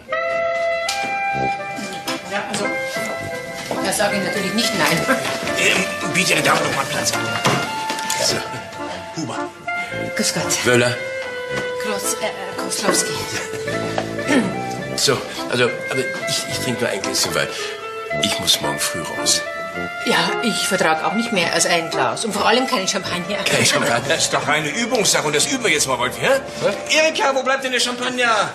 Ja, also, da sage ich natürlich nicht nein. Ähm, biete der Dame doch mal Platz an. So. Huber. Grüß Gott. Wöller. Klos, äh, Koslowski. So, also, aber ich, ich trinke nur ein Gläschen, weil ich muss morgen früh raus. Ja, ich vertrage auch nicht mehr als ein Glas. Und vor allem keinen Champagner. Kein Champagner? Das ist doch eine Übungssache und das üben wir jetzt mal, Wolfi, hä? Erika, wo bleibt denn der Champagner?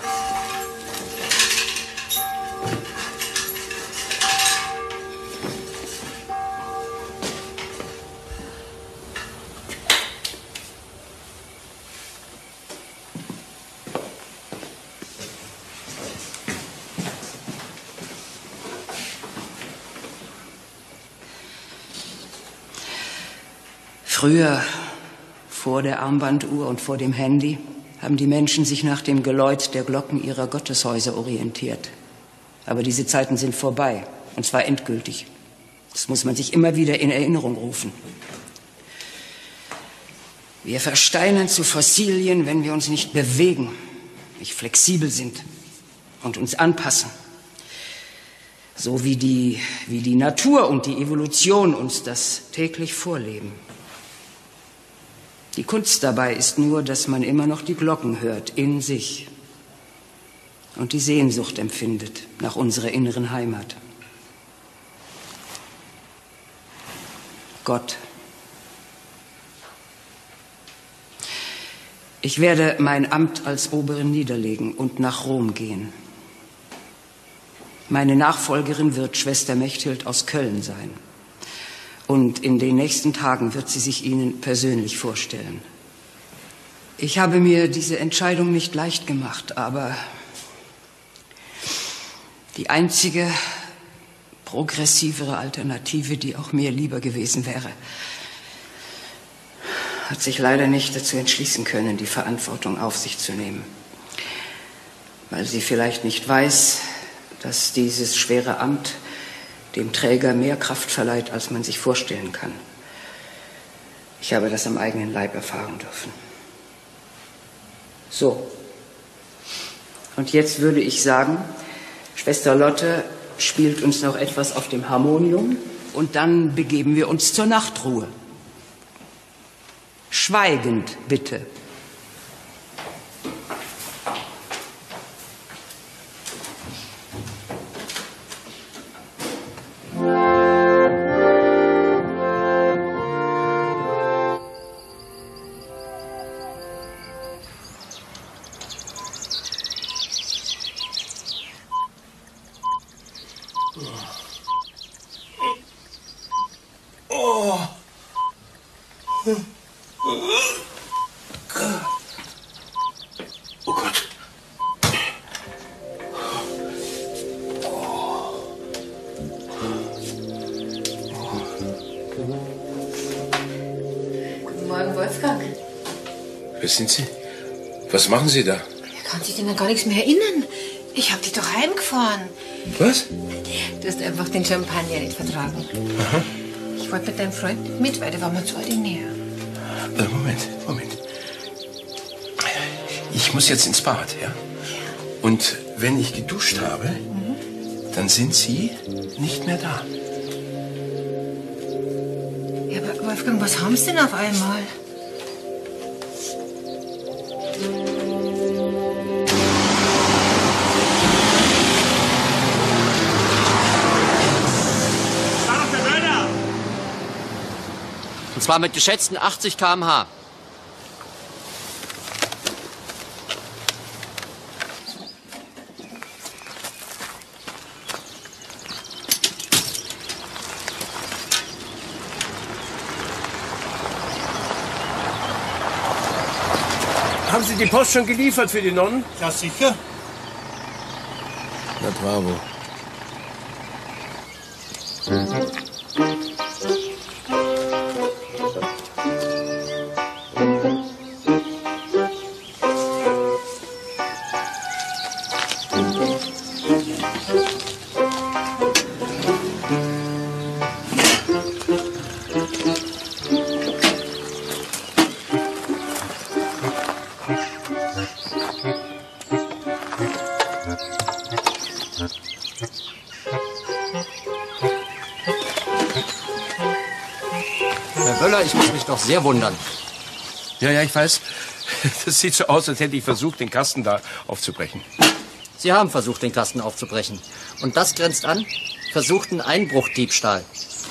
Früher, vor der Armbanduhr und vor dem Handy, haben die Menschen sich nach dem Geläut der Glocken ihrer Gotteshäuser orientiert. Aber diese Zeiten sind vorbei, und zwar endgültig. Das muss man sich immer wieder in Erinnerung rufen. Wir versteinern zu Fossilien, wenn wir uns nicht bewegen, nicht flexibel sind und uns anpassen. So wie die, wie die Natur und die Evolution uns das täglich vorleben. Die Kunst dabei ist nur, dass man immer noch die Glocken hört in sich und die Sehnsucht empfindet nach unserer inneren Heimat. Gott. Ich werde mein Amt als Oberin niederlegen und nach Rom gehen. Meine Nachfolgerin wird Schwester Mechthild aus Köln sein. Und in den nächsten Tagen wird sie sich Ihnen persönlich vorstellen. Ich habe mir diese Entscheidung nicht leicht gemacht, aber die einzige progressivere Alternative, die auch mir lieber gewesen wäre, hat sich leider nicht dazu entschließen können, die Verantwortung auf sich zu nehmen. Weil sie vielleicht nicht weiß, dass dieses schwere Amt dem Träger mehr Kraft verleiht, als man sich vorstellen kann. Ich habe das am eigenen Leib erfahren dürfen. So. Und jetzt würde ich sagen, Schwester Lotte spielt uns noch etwas auf dem Harmonium und dann begeben wir uns zur Nachtruhe. Schweigend, bitte. Oh. Oh Gott. Guten Morgen, Wolfgang. Wer sind Sie? Was machen Sie da? Er kann sich denn an gar nichts mehr erinnern. Ich hab dich doch heimgefahren. Was? Du hast einfach den Champagner nicht vertragen. Aha. Ich wollte mit deinem Freund mit, weil der war mir zu ordinär. Äh, Moment, Moment. Ich muss jetzt ins Bad, ja? Und wenn ich geduscht habe, mhm. dann sind Sie nicht mehr da. Ja, aber Wolfgang, was haben Sie denn auf einmal? Und zwar mit geschätzten achtzig Kilometer pro Stunde. Haben Sie die Post schon geliefert für die Nonnen? Ja, sicher. Na bravo. Herr Böller, ich muss mich doch sehr wundern. Ja, ja, ich weiß. Das sieht so aus, als hätte ich versucht, den Kasten da aufzubrechen. Sie haben versucht, den Kasten aufzubrechen. Und das grenzt an versuchten Einbruchdiebstahl.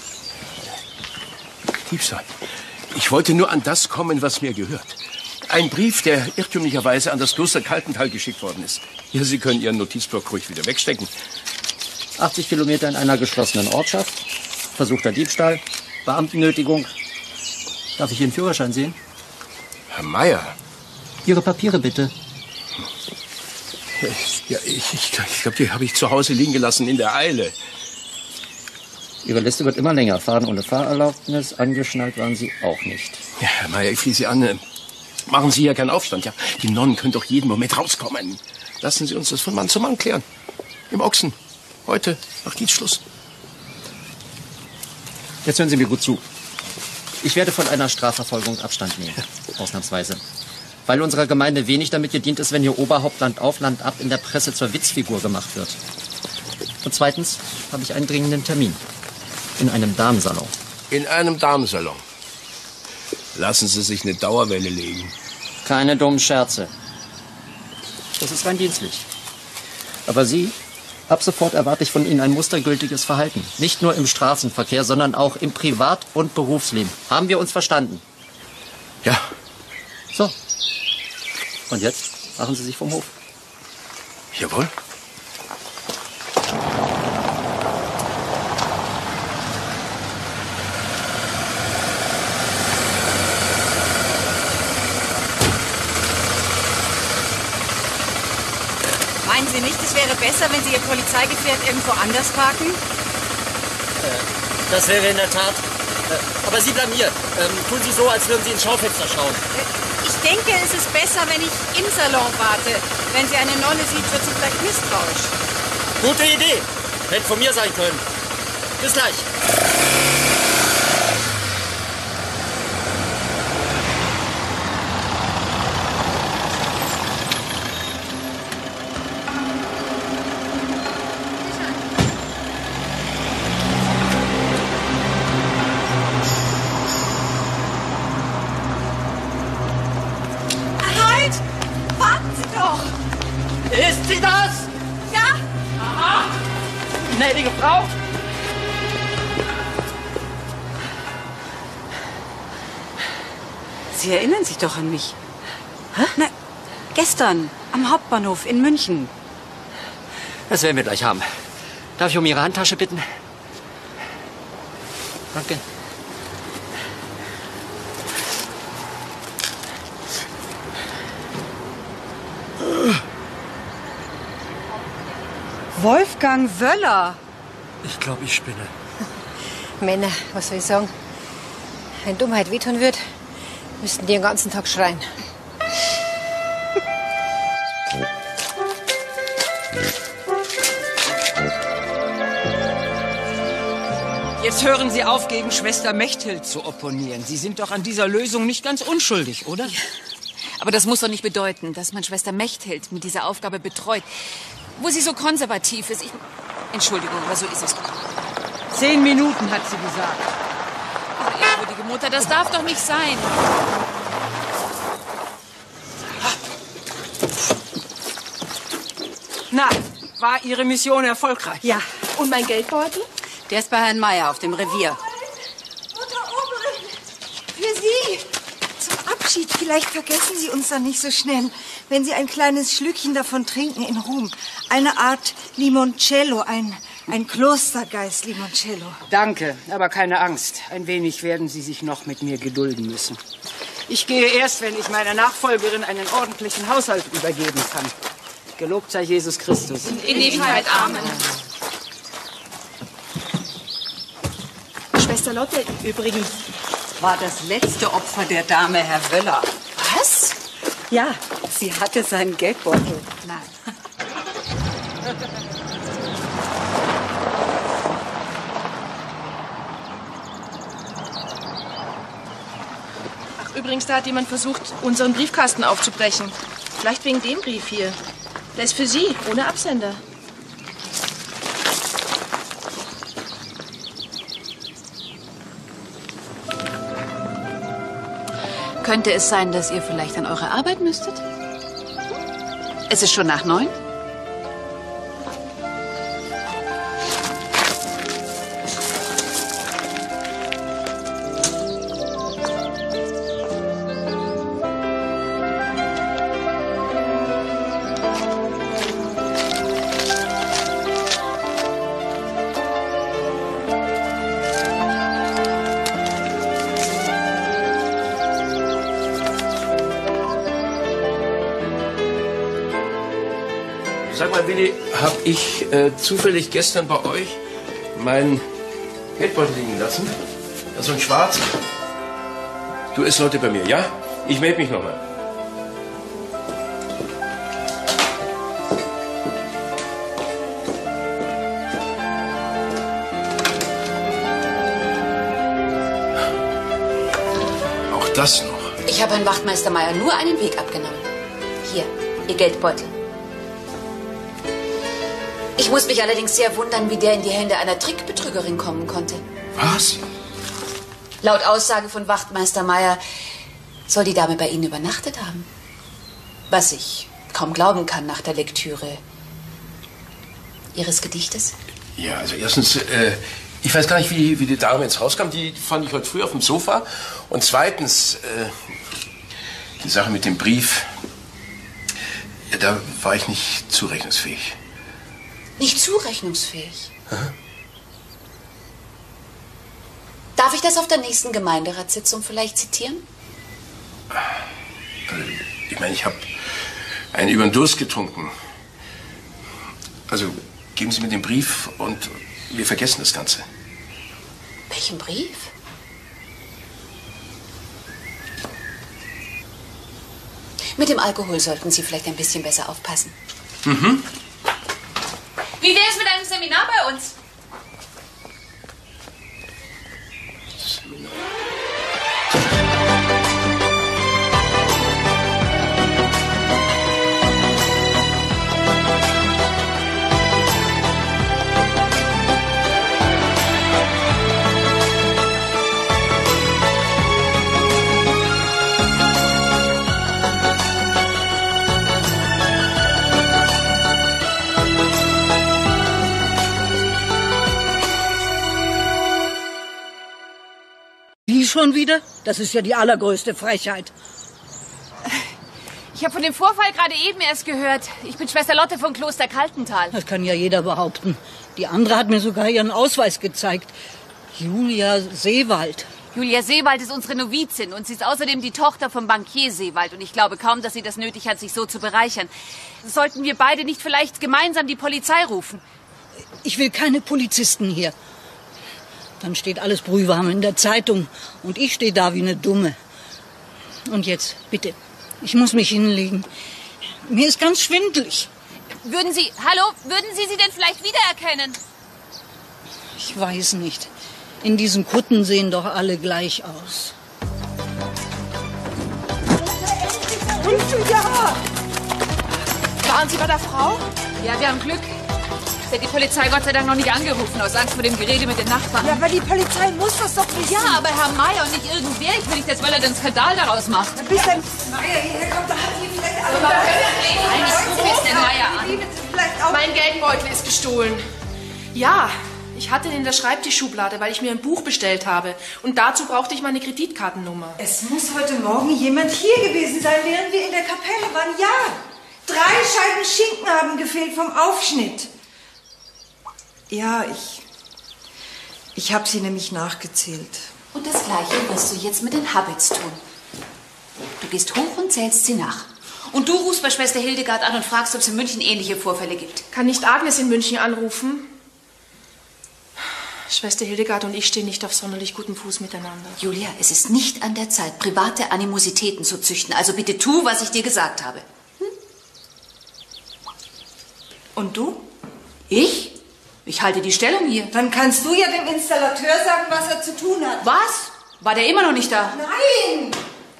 Diebstahl? Ich wollte nur an das kommen, was mir gehört. Ein Brief, der irrtümlicherweise an das Kloster Kaltental geschickt worden ist. Ja, Sie können Ihren Notizblock ruhig wieder wegstecken. achtzig Kilometer in einer geschlossenen Ortschaft. Versuchter Diebstahl. Beamtennötigung. Darf ich Ihren Führerschein sehen? Herr Meier. Ihre Papiere bitte. Ja, ich, ich, ich glaube, die habe ich zu Hause liegen gelassen in der Eile. Ihre Liste wird immer länger. Fahren ohne Fahrerlaubnis. Angeschnallt waren Sie auch nicht. Ja, Herr Meier, ich flehe Sie an. äh, Machen Sie ja keinen Aufstand. Ja, die Nonnen können doch jeden Moment rauskommen. Lassen Sie uns das von Mann zu Mann klären. Im Ochsen. Heute, nach Dienstschluss. Jetzt hören Sie mir gut zu. Ich werde von einer Strafverfolgung Abstand nehmen. Ausnahmsweise. Weil unserer Gemeinde wenig damit gedient ist, wenn hier Oberhaupt Land auf, Land ab in der Presse zur Witzfigur gemacht wird. Und zweitens habe ich einen dringenden Termin. In einem Damensalon. In einem Damensalon. Lassen Sie sich eine Dauerwelle legen. Keine dummen Scherze. Das ist rein dienstlich. Aber Sie, ab sofort erwarte ich von Ihnen ein mustergültiges Verhalten. Nicht nur im Straßenverkehr, sondern auch im Privat- und Berufsleben. Haben wir uns verstanden? Ja. So. Und jetzt machen Sie sich vom Hof. Jawohl. Meinen Sie nicht, es wäre besser, wenn Sie Ihr Polizeigefährt irgendwo anders parken? Äh, das wäre in der Tat. Äh, aber Sie bleiben hier. Ähm, tun Sie so, als würden Sie ins Schaufenster schauen. Ich denke, es ist besser, wenn ich im Salon warte. Wenn sie eine Nonne sieht, wird sie vielleicht misstrauisch. Gute Idee. Hätte von mir sein können. Bis gleich. Halt! Warten Sie doch! Ist sie das? Ja? Aha! Gnädige Frau! Sie erinnern sich doch an mich. Hä? Na, gestern am Hauptbahnhof in München. Das werden wir gleich haben. Darf ich um Ihre Handtasche bitten? Danke. Wolfgang Wöller. Ich glaube, ich spinne. Männer, was soll ich sagen? Wenn Dummheit wehtun wird, müssten die den ganzen Tag schreien. Jetzt hören Sie auf, gegen Schwester Mechthild zu opponieren. Sie sind doch an dieser Lösung nicht ganz unschuldig, oder? Ja. Aber das muss doch nicht bedeuten, dass man Schwester Mechthild mit dieser Aufgabe betreut, wo sie so konservativ ist. Ich... Entschuldigung, aber so ist es. Zehn Minuten, hat sie gesagt. Ach, ehrwürdige Mutter, das darf doch nicht sein. Na, war Ihre Mission erfolgreich? Ja. Und mein Geldbeutel? Der ist bei Herrn Meier auf dem Revier. Mutter Oberin, für Sie. Zum Abschied. Vielleicht vergessen Sie uns dann nicht so schnell, wenn Sie ein kleines Schlückchen davon trinken in Ruhm. Eine Art Limoncello, ein, ein Klostergeist Limoncello. Danke, aber keine Angst. Ein wenig werden Sie sich noch mit mir gedulden müssen. Ich gehe erst, wenn ich meiner Nachfolgerin einen ordentlichen Haushalt übergeben kann. Gelobt sei Jesus Christus. In Ewigkeit. Amen. Schwester Lotte, Übrigens war das letzte Opfer der Dame Herr Wöller. was? Ja, sie hatte seinen Geldbeutel. Nein. Ach, übrigens, da hat jemand versucht, unseren Briefkasten aufzubrechen. Vielleicht wegen dem Brief hier. Der ist für Sie, ohne Absender. Könnte es sein, dass ihr vielleicht an eure Arbeit müsstet? Es ist schon nach neun? Sag mal, Willi, hab ich äh, zufällig gestern bei euch meinen Geldbeutel liegen lassen? Das ist so ein Schwarz. Du isst heute bei mir, ja? Ich melde mich nochmal. Auch das noch. Ich habe Herrn Wachtmeister Meier nur einen Weg abgenommen. Hier, Ihr Geldbeutel. Ich muss mich allerdings sehr wundern, wie der in die Hände einer Trickbetrügerin kommen konnte. Was? Laut Aussage von Wachtmeister Meier soll die Dame bei Ihnen übernachtet haben. Was ich kaum glauben kann nach der Lektüre Ihres Gedichtes. Ja, also erstens, äh, ich weiß gar nicht, wie, wie die Dame ins Haus kam. Die fand ich heute früh auf dem Sofa. Und zweitens, äh, die Sache mit dem Brief, ja, da war ich nicht zurechnungsfähig. Nicht zurechnungsfähig? Aha. Darf ich das auf der nächsten Gemeinderatssitzung vielleicht zitieren? Also, ich meine, ich habe einen über den Durst getrunken. Also geben Sie mir den Brief und wir vergessen das Ganze. Welchen Brief? Mit dem Alkohol sollten Sie vielleicht ein bisschen besser aufpassen. Mhm. Wie wäre es mit einem Seminar bei uns? Schon wieder? Das ist ja die allergrößte Frechheit. Ich habe von dem Vorfall gerade eben erst gehört. Ich bin Schwester Lotte von Kloster Kaltental. Das kann ja jeder behaupten. Die andere hat mir sogar ihren Ausweis gezeigt. Julia Seewald. Julia Seewald ist unsere Novizin und sie ist außerdem die Tochter vom Bankier Seewald. Und ich glaube kaum, dass sie das nötig hat, sich so zu bereichern. Sollten wir beide nicht vielleicht gemeinsam die Polizei rufen? Ich will keine Polizisten hier. Dann steht alles brühwarm in der Zeitung und ich stehe da wie eine Dumme. Und jetzt, bitte, ich muss mich hinlegen. Mir ist ganz schwindelig. Würden Sie, hallo, würden Sie sie denn vielleicht wiedererkennen? Ich weiß nicht. In diesen Kutten sehen doch alle gleich aus. Ja! Waren Sie bei der Frau? Ja, wir haben Glück. Sie hat die Polizei Gott sei Dank noch nicht angerufen, aus Angst vor dem Gerede mit den Nachbarn. Ja, aber die Polizei muss das doch wissen. Ja, aber Herr Meier und nicht irgendwer. Ich will nicht, dass Wöller den Skandal daraus macht. Bis dann Meier hierher kommt, da hat sie vielleicht alle... Nein, ich rufe jetzt den Meier an. Mein Geldbeutel ist gestohlen. Ja, ich hatte den in der Schreibtischschublade, weil ich mir ein Buch bestellt habe. Und dazu brauchte ich meine Kreditkartennummer. Es muss heute Morgen jemand hier gewesen sein, während wir in der Kapelle waren. Ja, drei Scheiben Schinken haben gefehlt vom Aufschnitt. Ja, ich... Ich habe sie nämlich nachgezählt. Und das Gleiche wirst du jetzt mit den Habits tun. Du gehst hoch und zählst sie nach. Und du rufst bei Schwester Hildegard an und fragst, ob es in München ähnliche Vorfälle gibt. Kann nicht Agnes in München anrufen? Schwester Hildegard und ich stehen nicht auf sonderlich gutem Fuß miteinander. Julia, es ist nicht an der Zeit, private Animositäten zu züchten. Also bitte tu, was ich dir gesagt habe. Hm? Und du? Ich? Ich halte die Stellung hier. Dann kannst du ja dem Installateur sagen, was er zu tun hat. Was? War der immer noch nicht da? Nein!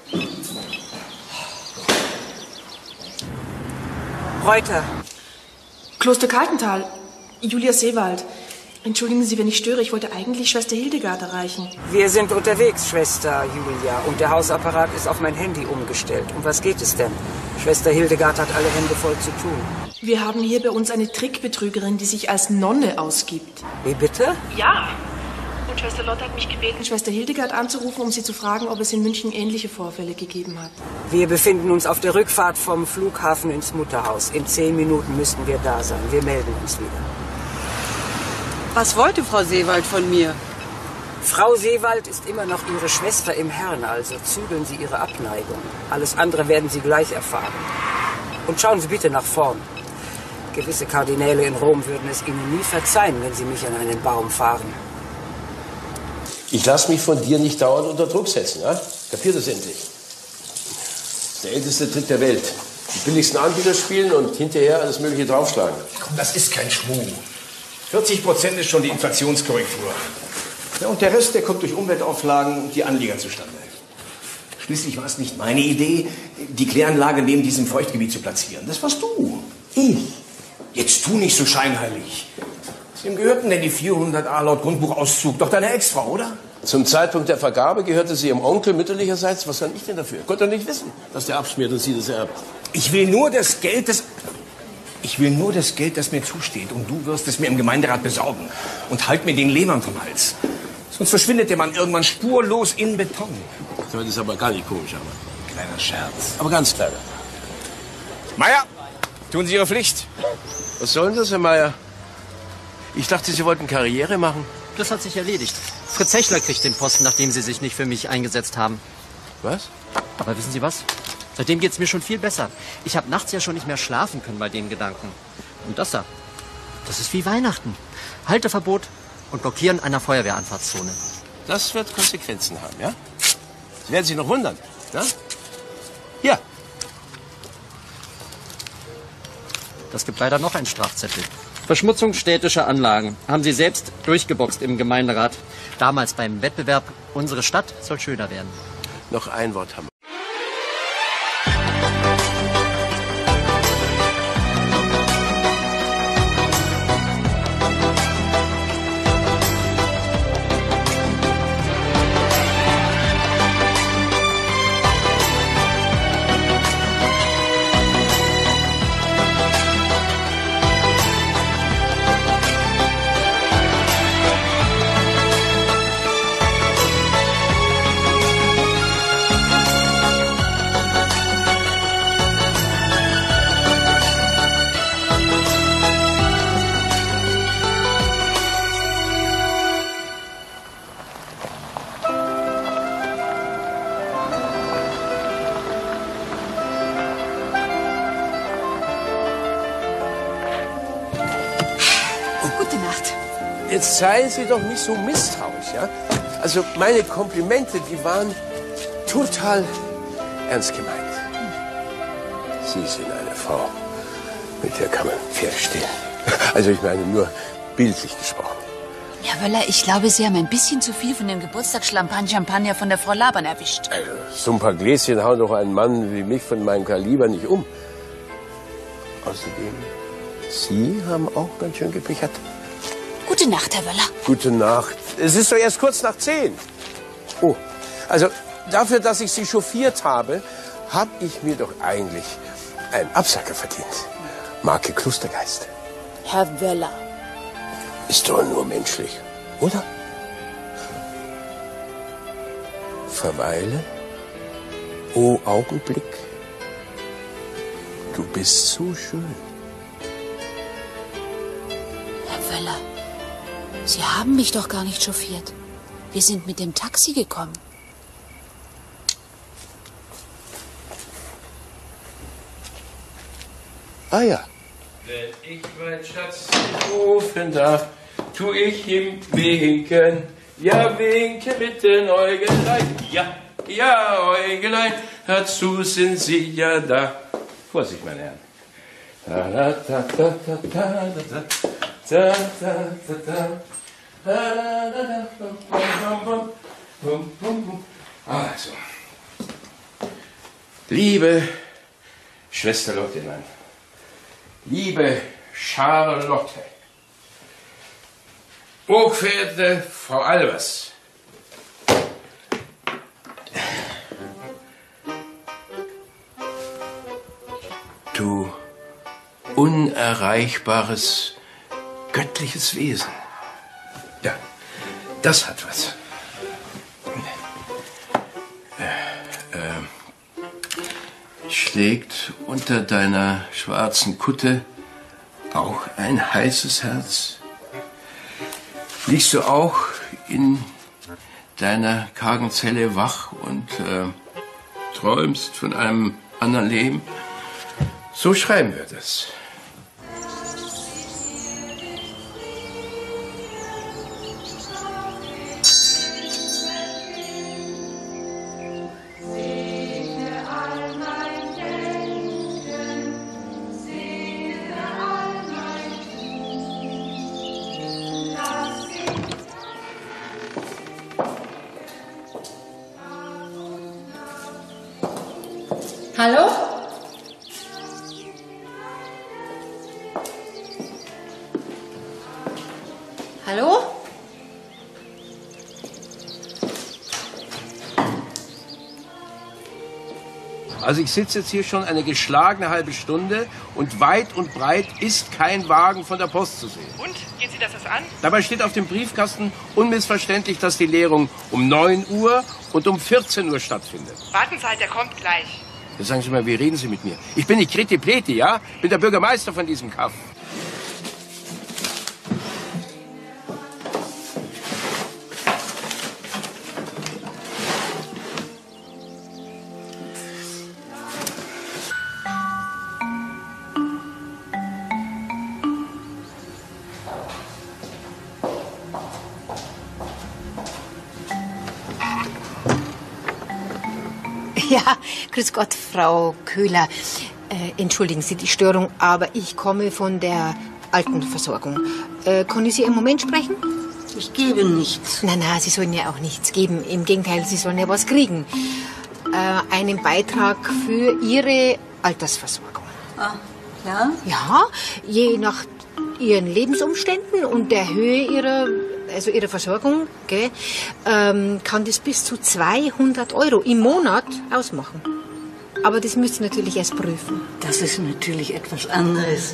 Reuter. Kloster Kaltental. Julia Seewald. Entschuldigen Sie, wenn ich störe. Ich wollte eigentlich Schwester Hildegard erreichen. Wir sind unterwegs, Schwester Julia. Und der Hausapparat ist auf mein Handy umgestellt. Um was geht es denn? Schwester Hildegard hat alle Hände voll zu tun. Wir haben hier bei uns eine Trickbetrügerin, die sich als Nonne ausgibt. Wie bitte? Ja. Und Schwester Lotte hat mich gebeten, Schwester Hildegard anzurufen, um sie zu fragen, ob es in München ähnliche Vorfälle gegeben hat. Wir befinden uns auf der Rückfahrt vom Flughafen ins Mutterhaus. In zehn Minuten müssten wir da sein. Wir melden uns wieder. Was wollte Frau Seewald von mir? Frau Seewald ist immer noch Ihre Schwester im Herrn, also zügeln Sie Ihre Abneigung. Alles andere werden Sie gleich erfahren. Und schauen Sie bitte nach vorn. Gewisse Kardinäle in Rom würden es Ihnen nie verzeihen, wenn Sie mich an einen Baum fahren. Ich lasse mich von dir nicht dauernd unter Druck setzen, ja? Kapiert das endlich? Das ist der älteste Trick der Welt. Die billigsten Anbieter spielen und hinterher alles Mögliche draufschlagen. Komm, das ist kein Schmuh. vierzig Prozent ist schon die Inflationskorrektur. Ja, und der Rest, der kommt durch Umweltauflagen und die Anlieger zustande. Schließlich war es nicht meine Idee, die Kläranlage neben diesem Feuchtgebiet zu platzieren. Das warst du. Ich. Jetzt tu nicht so scheinheilig. Wem gehörten denn die vierhundert A laut Grundbuchauszug? Doch deine Ex-Frau, oder? Zum Zeitpunkt der Vergabe gehörte sie ihrem Onkel mütterlicherseits. Was kann ich denn dafür? Konnte er nicht wissen, dass der abschmiert und sie das erbt. Ich will nur das Geld, das... Ich will nur das Geld, das mir zusteht. Und du wirst es mir im Gemeinderat besorgen. Und halt mir den Lehmann vom Hals. Sonst verschwindet der Mann irgendwann spurlos in Beton. Das ist aber gar nicht komisch, aber. Kleiner Scherz. Aber ganz kleiner. Meier, tun Sie Ihre Pflicht. Was soll denn das, Herr Meier? Ich dachte, Sie wollten Karriere machen. Das hat sich erledigt. Fritz Hechler kriegt den Posten, nachdem Sie sich nicht für mich eingesetzt haben. Was? Aber wissen Sie was? Seitdem geht's mir schon viel besser. Ich habe nachts ja schon nicht mehr schlafen können bei den Gedanken. Und das da, das ist wie Weihnachten. Halteverbot und Blockieren einer Feuerwehranfahrtszone. Das wird Konsequenzen haben, ja? Sie werden sich noch wundern, ja? Hier. Das gibt leider noch einen Strafzettel. Verschmutzung städtischer Anlagen. Haben Sie selbst durchgeboxt im Gemeinderat. Damals beim Wettbewerb Unsere Stadt soll schöner werden. Noch ein Wort haben wir. Jetzt seien Sie doch nicht so misstrauisch, ja? Also meine Komplimente, die waren total ernst gemeint. Sie sind eine Frau, mit der kann man Pferde stehlen. Also ich meine nur bildlich gesprochen. Herr Wöller, ich glaube, Sie haben ein bisschen zu viel von dem Geburtstagsschlampagn-Champagner von der Frau Labern erwischt. Also, so ein paar Gläschen hauen doch einen Mann wie mich von meinem Kaliber nicht um. Außerdem, Sie haben auch ganz schön gepichert. Gute Nacht, Herr Wöller. Gute Nacht. Es ist doch erst kurz nach zehn. Oh, also dafür, dass ich Sie chauffiert habe, habe ich mir doch eigentlich einen Absacker verdient. Marke Klostergeist. Herr Wöller. Ist doch nur menschlich, oder? Verweile, o Augenblick, du bist so schön. Herr Wöller, Sie haben mich doch gar nicht chauffiert. Wir sind mit dem Taxi gekommen. Ah ja. Wenn ich mein Schatz rufen darf, tu ich ihm winken. Ja, winke mit den Äugelein. Ja, ja, Äugelein, dazu sind Sie ja da. Vorsicht, meine Herren. Da, da, da, da, da, da, da, da, da, da, da. Also, liebe Schwester Lottemann, liebe Charlotte, hochverehrte Frau Albers, du unerreichbares, göttliches Wesen. Ja, das hat was. Äh, äh, schlägt unter deiner schwarzen Kutte auch ein heißes Herz? Liegst du auch in deiner kargen Zelle wach und äh, träumst von einem anderen Leben? So schreiben wir das. Hallo? Hallo? Also ich sitze jetzt hier schon eine geschlagene halbe Stunde und weit und breit ist kein Wagen von der Post zu sehen. Und? Gehen Sie das was an? Dabei steht auf dem Briefkasten unmissverständlich, dass die Leerung um neun Uhr und um vierzehn Uhr stattfindet. Warten Sie halt, der kommt gleich. Jetzt sagen Sie mal, wie reden Sie mit mir? Ich bin nicht Kreti Pleti, ja? Bin der Bürgermeister von diesem Kaff. Ja, grüß Gott, Frau Köhler. Äh, entschuldigen Sie die Störung, aber ich komme von der Altenversorgung. Äh, kann ich Sie im Moment sprechen? Ich gebe nichts. Na, na, Sie sollen ja auch nichts geben. Im Gegenteil, Sie sollen ja was kriegen. Äh, einen Beitrag für Ihre Altersversorgung. Ah, ja? Ja, je nach Ihren Lebensumständen und der Höhe Ihrer, also Ihrer Versorgung, gell, ähm, kann das bis zu zweihundert Euro im Monat ausmachen. Aber das müsst ihr natürlich erst prüfen. Das ist natürlich etwas anderes.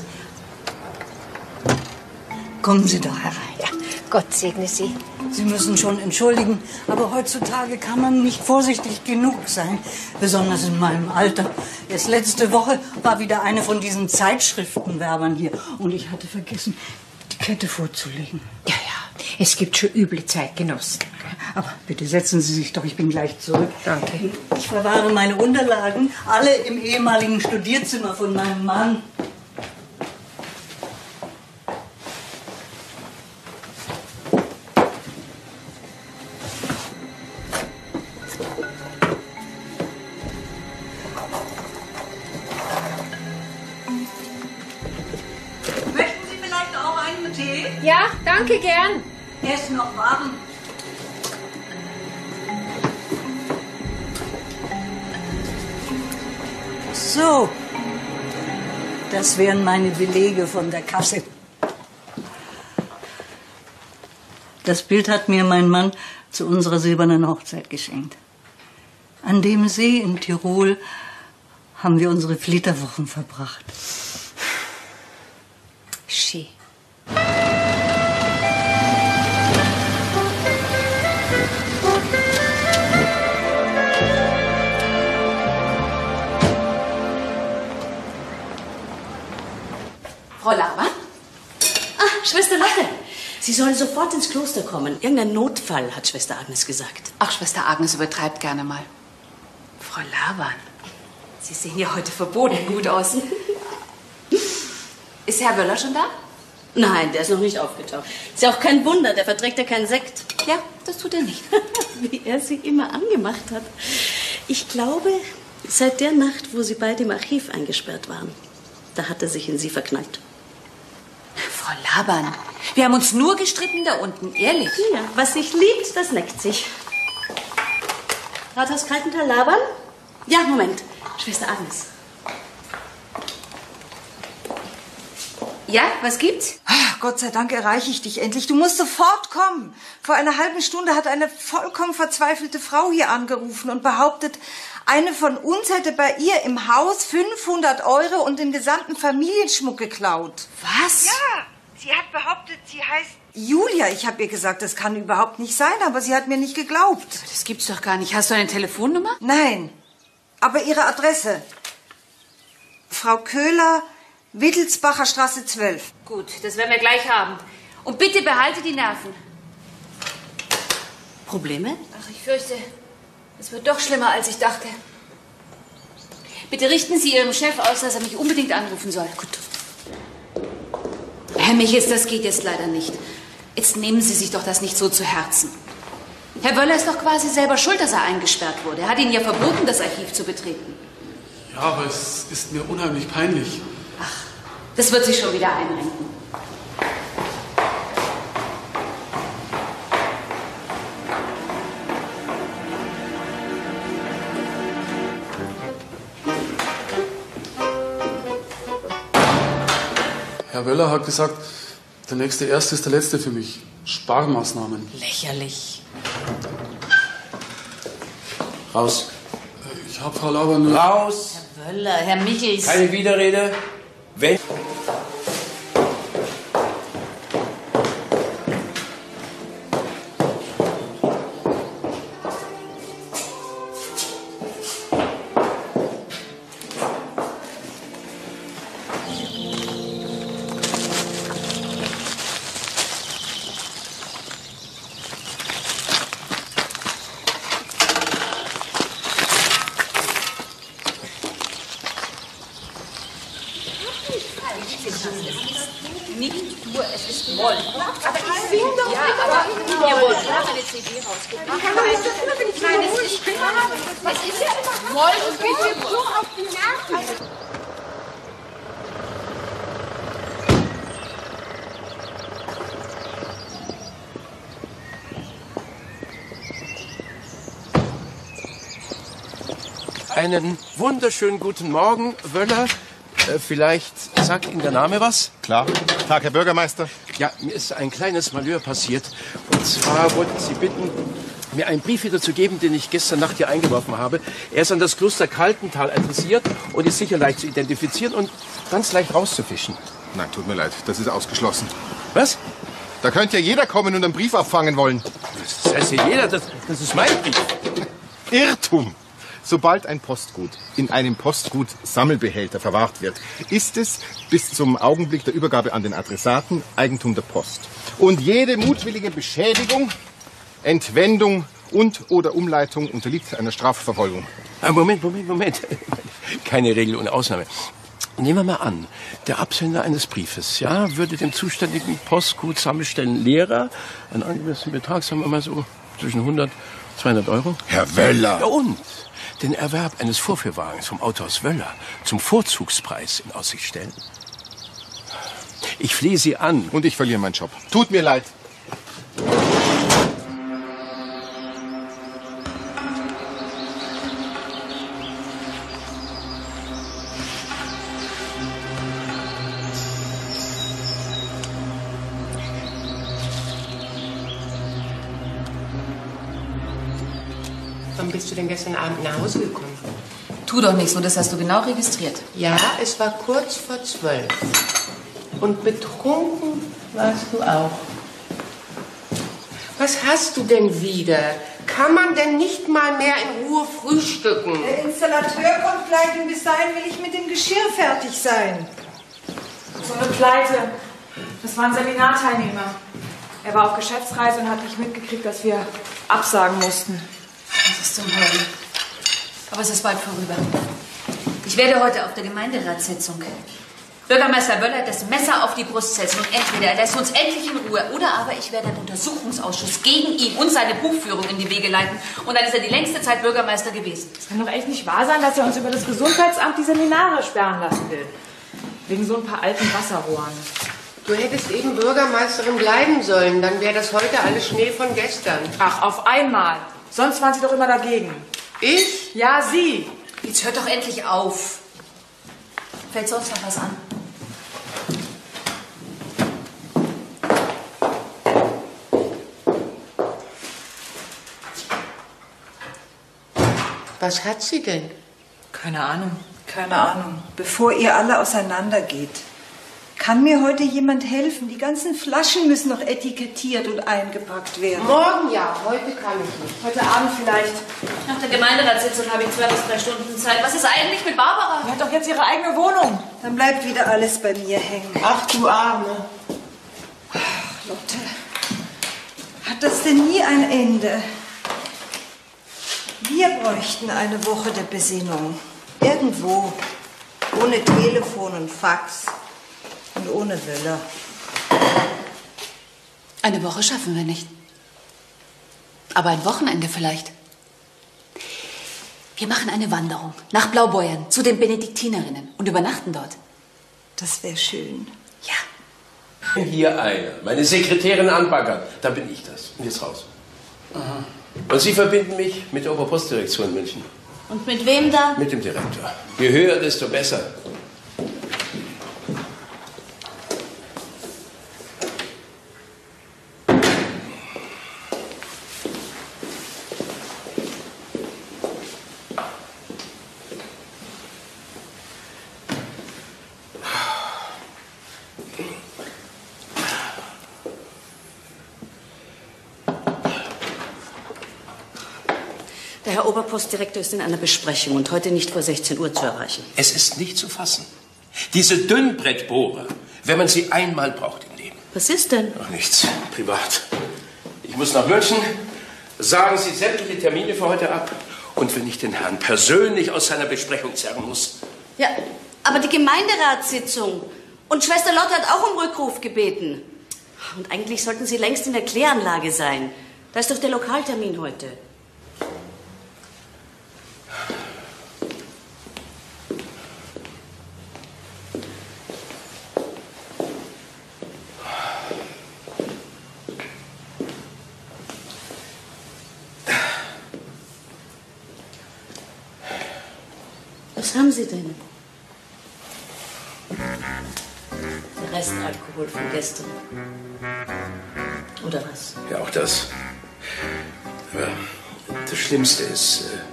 Kommen Sie doch herein. Ja, Gott segne Sie. Sie müssen schon entschuldigen, aber heutzutage kann man nicht vorsichtig genug sein. Besonders in meinem Alter. Erst letzte Woche war wieder eine von diesen Zeitschriftenwerbern hier. Und ich hatte vergessen, die Kette vorzulegen. Ja, ja, es gibt schon üble Zeitgenossen. Aber bitte setzen Sie sich doch, ich bin gleich zurück. Danke. Ich verwahre meine Unterlagen, alle im ehemaligen Studierzimmer von meinem Mann. Möchten Sie vielleicht auch einen Tee? Ja, danke gern. Er ist noch warm. So, das wären meine Belege von der Kasse. Das Bild hat mir mein Mann zu unserer silbernen Hochzeit geschenkt. An dem See in Tirol haben wir unsere Flitterwochen verbracht. Schön. Frau Laber? Ah, Schwester Lotte. Sie sollen sofort ins Kloster kommen. Irgendein Notfall, hat Schwester Agnes gesagt. Ach, Schwester Agnes übertreibt gerne mal. Frau Laban, Sie sehen ja heute verboten gut aus. Ist Herr Wöller schon da? Nein, der ist noch nicht aufgetaucht. Ist ja auch kein Wunder, der verträgt ja keinen Sekt. Ja, das tut er nicht. Wie er sie immer angemacht hat. Ich glaube, seit der Nacht, wo sie beide im Archiv eingesperrt waren, da hat er sich in sie verknallt. Frau Laban, wir haben uns nur gestritten da unten, ehrlich. Ja, was sich liebt, das neckt sich. Rathaus Kaltental Laban? Ja, Moment. Schwester Agnes. Ja, was gibt's? Ach, Gott sei Dank erreiche ich dich endlich. Du musst sofort kommen. Vor einer halben Stunde hat eine vollkommen verzweifelte Frau hier angerufen und behauptet, eine von uns hätte bei ihr im Haus fünfhundert Euro und den gesamten Familienschmuck geklaut. Was? Ja, sie hat behauptet, sie heißt Julia. Ich habe ihr gesagt, das kann überhaupt nicht sein, aber sie hat mir nicht geglaubt. Das gibt's doch gar nicht. Hast du eine Telefonnummer? Nein, aber ihre Adresse. Frau Köhler, Wittelsbacher Straße zwölf. Gut, das werden wir gleich haben. Und bitte behalte die Nerven. Probleme? Ach, ich fürchte, es wird doch schlimmer, als ich dachte. Bitte richten Sie Ihrem Chef aus, dass er mich unbedingt anrufen soll. Gut. Herr Michels, das geht jetzt leider nicht. Jetzt nehmen Sie sich doch das nicht so zu Herzen. Herr Wöller ist doch quasi selber schuld, dass er eingesperrt wurde. Er hat Ihnen ja verboten, das Archiv zu betreten. Ja, aber es ist mir unheimlich peinlich. Das wird sich schon wieder einrenken. Herr Wöller hat gesagt, der nächste Erste ist der Letzte für mich. Sparmaßnahmen. Lächerlich. Raus. Ich hab Frau Lauber nur... Raus! Herr Wöller, Herr Michels. Keine Widerrede. Wenn... Nicht nur, es ist Moll. Aber ich sing doch ja, immer. Aber ihr wollt ja eine C D rausgebracht. Kann man das immer, wenn ich so Nein, es ist klar. Es ist ja immer Moll und geht mir so auf die Nerven. Einen wunderschönen guten Morgen, Wöller. Äh, vielleicht sagt Ihnen der Name was? Klar. Tag, Herr Bürgermeister. Ja, mir ist ein kleines Malheur passiert. Und zwar wollte ich Sie bitten, mir einen Brief wieder zu geben, den ich gestern Nacht hier eingeworfen habe. Er ist an das Kloster Kaltental adressiert und ist sicher leicht zu identifizieren und ganz leicht rauszufischen. Nein, tut mir leid, das ist ausgeschlossen. Was? Da könnte ja jeder kommen und einen Brief abfangen wollen. Das heißt ja jeder, das, das ist mein Brief. Irrtum! Sobald ein Postgut in einem Postgut-Sammelbehälter verwahrt wird, ist es bis zum Augenblick der Übergabe an den Adressaten Eigentum der Post. Und jede mutwillige Beschädigung, Entwendung und oder Umleitung unterliegt einer Strafverfolgung. Moment, Moment, Moment. Keine Regel ohne Ausnahme. Nehmen wir mal an, der Absender eines Briefes, ja, würde dem zuständigen Postgut-Sammelstellenlehrer einen angemessenen Betrag, sagen wir mal so, zwischen hundert und zweihundert Euro. Herr Wöller! Ja, und den Erwerb eines Vorführwagens vom Autohaus Wöller zum Vorzugspreis in Aussicht stellen. Ich flehe Sie an. Und ich verliere meinen Job. Tut mir leid. Wann bist du denn gestern Abend nach Hause gekommen? Tu doch nicht so, das hast du genau registriert. Ja, es war kurz vor zwölf. Und betrunken warst du auch. Was hast du denn wieder? Kann man denn nicht mal mehr in Ruhe frühstücken? Der Installateur kommt gleich und bis dahin will ich mit dem Geschirr fertig sein. So eine Pleite. Das war ein Seminarteilnehmer. Er war auf Geschäftsreise und hat nicht mitgekriegt, dass wir absagen mussten. Das ist zum Heulen. Aber es ist bald vorüber. Ich werde heute auf der Gemeinderatssitzung Bürgermeister Wöller das Messer auf die Brust setzen und entweder er lässt uns endlich in Ruhe oder aber ich werde einen Untersuchungsausschuss gegen ihn und seine Buchführung in die Wege leiten und dann ist er die längste Zeit Bürgermeister gewesen. Es kann doch echt nicht wahr sein, dass er uns über das Gesundheitsamt die Seminare sperren lassen will. Wegen so ein paar alten Wasserrohren. Du hättest eben Bürgermeisterin bleiben sollen, dann wäre das heute alles Schnee von gestern. Ach, auf einmal. Sonst waren Sie doch immer dagegen. Ich? Ja, Sie. Jetzt hört doch endlich auf. Fällt sonst noch was an? Was hat sie denn? Keine Ahnung. Keine Ahnung. Bevor ihr alle auseinandergeht. Kann mir heute jemand helfen? Die ganzen Flaschen müssen noch etikettiert und eingepackt werden. Morgen ja, heute kann ich nicht. Heute Abend vielleicht. Nach der Gemeinderatssitzung habe ich zwei bis drei Stunden Zeit. Was ist eigentlich mit Barbara? Die hat doch jetzt ihre eigene Wohnung. Dann bleibt wieder alles bei mir hängen. Ach, du Arme. Ach, Lotte. Hat das denn nie ein Ende? Wir bräuchten eine Woche der Besinnung. Irgendwo. Ohne Telefon und Fax. Und ohne Wöller. Eine Woche schaffen wir nicht. Aber ein Wochenende vielleicht. Wir machen eine Wanderung nach Blaubeuern zu den Benediktinerinnen und übernachten dort. Das wäre schön. Ja. Hier einer. Meine Sekretärin anbaggert. Da bin ich das. Und jetzt raus. Aha. Und Sie verbinden mich mit der Oberpostdirektion München. Und mit wem da? Mit dem Direktor. Je höher, desto besser. Der Herr Oberpostdirektor ist in einer Besprechung und heute nicht vor sechzehn Uhr zu erreichen. Es ist nicht zu fassen. Diese Dünnbrettbohrer, wenn man sie einmal braucht im Leben. Was ist denn? Ach, nichts. Privat. Ich muss nach München. Sagen Sie sämtliche Termine für heute ab. Und wenn ich den Herrn persönlich aus seiner Besprechung zerren muss. Ja, aber die Gemeinderatssitzung. Und Schwester Lotte hat auch um Rückruf gebeten. Und eigentlich sollten Sie längst in der Kläranlage sein. Da ist doch der Lokaltermin heute. Was haben Sie denn? Der Restalkohol von gestern. Oder was? Ja, auch das. Aber das Schlimmste ist, äh,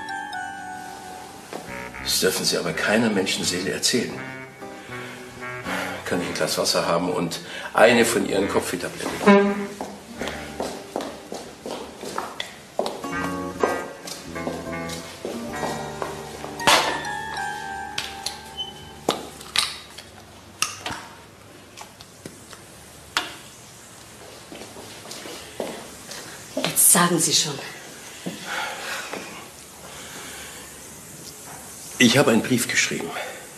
das dürfen Sie aber keiner Menschenseele erzählen. Kann ich ein Glas Wasser haben und eine von Ihren Kopfwehtabletten? Sagen Sie schon. Ich habe einen Brief geschrieben.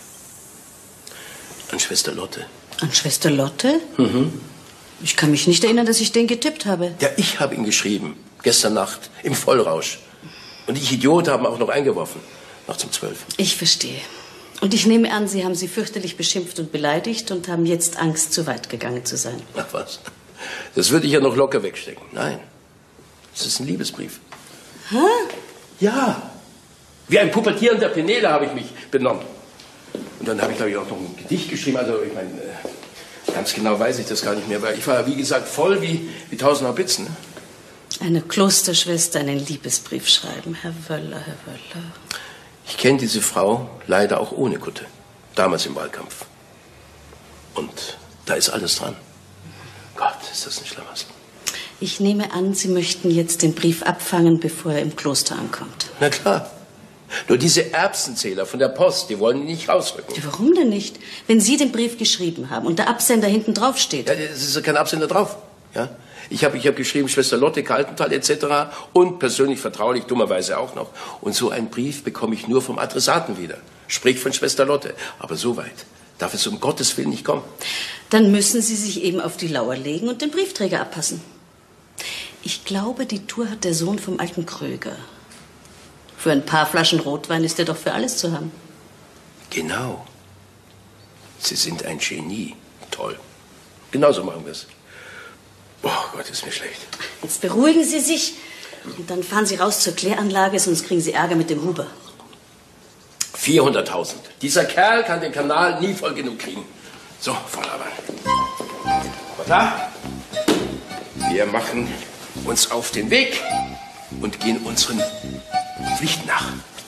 An Schwester Lotte. An Schwester Lotte? Mhm. Ich kann mich nicht erinnern, dass ich den getippt habe. Ja, ich habe ihn geschrieben. Gestern Nacht. Im Vollrausch. Und die Idioten haben auch noch eingeworfen. Nachts um zwölf. Ich verstehe. Und ich nehme an, Sie haben sie fürchterlich beschimpft und beleidigt und haben jetzt Angst, zu weit gegangen zu sein. Ach was. Das würde ich ja noch locker wegstecken. Nein. Das ist ein Liebesbrief. Hä? Ja. Wie ein pubertierender Penele habe ich mich benommen. Und dann habe ich, glaube ich, auch noch ein Gedicht geschrieben. Also, ich meine, ganz genau weiß ich das gar nicht mehr. Weil ich war, wie gesagt, voll wie, wie tausend Haubitzen. Ne? Eine Klosterschwester einen Liebesbrief schreiben. Herr Wöller, Herr Wöller. Ich kenne diese Frau leider auch ohne Kutte. Damals im Wahlkampf. Und da ist alles dran. Gott, ist das ein Schlamassel. Ich nehme an, Sie möchten jetzt den Brief abfangen, bevor er im Kloster ankommt. Na klar. Nur diese Erbsenzähler von der Post, die wollen ihn nicht rausrücken. Ja, warum denn nicht? Wenn Sie den Brief geschrieben haben und der Absender hinten drauf steht. Ja, es ist ja kein Absender drauf. Ja? Ich habe ich hab geschrieben, Schwester Lotte, Kaltental et cetera. Und persönlich vertraulich, dummerweise auch noch. Und so einen Brief bekomme ich nur vom Adressaten wieder. Sprich von Schwester Lotte. Aber so weit darf es um Gottes Willen nicht kommen. Dann müssen Sie sich eben auf die Lauer legen und den Briefträger abpassen. Ich glaube, die Tour hat der Sohn vom alten Kröger. Für ein paar Flaschen Rotwein ist er doch für alles zu haben. Genau. Sie sind ein Genie. Toll. Genauso machen wir es. Oh Gott, ist mir schlecht. Jetzt beruhigen Sie sich und dann fahren Sie raus zur Kläranlage, sonst kriegen Sie Ärger mit dem Huber. vierhunderttausend. Dieser Kerl kann den Kanal nie voll genug kriegen. So, Frau Laban. Da. Wir machen uns auf den Weg und gehen unseren Pflichten nach.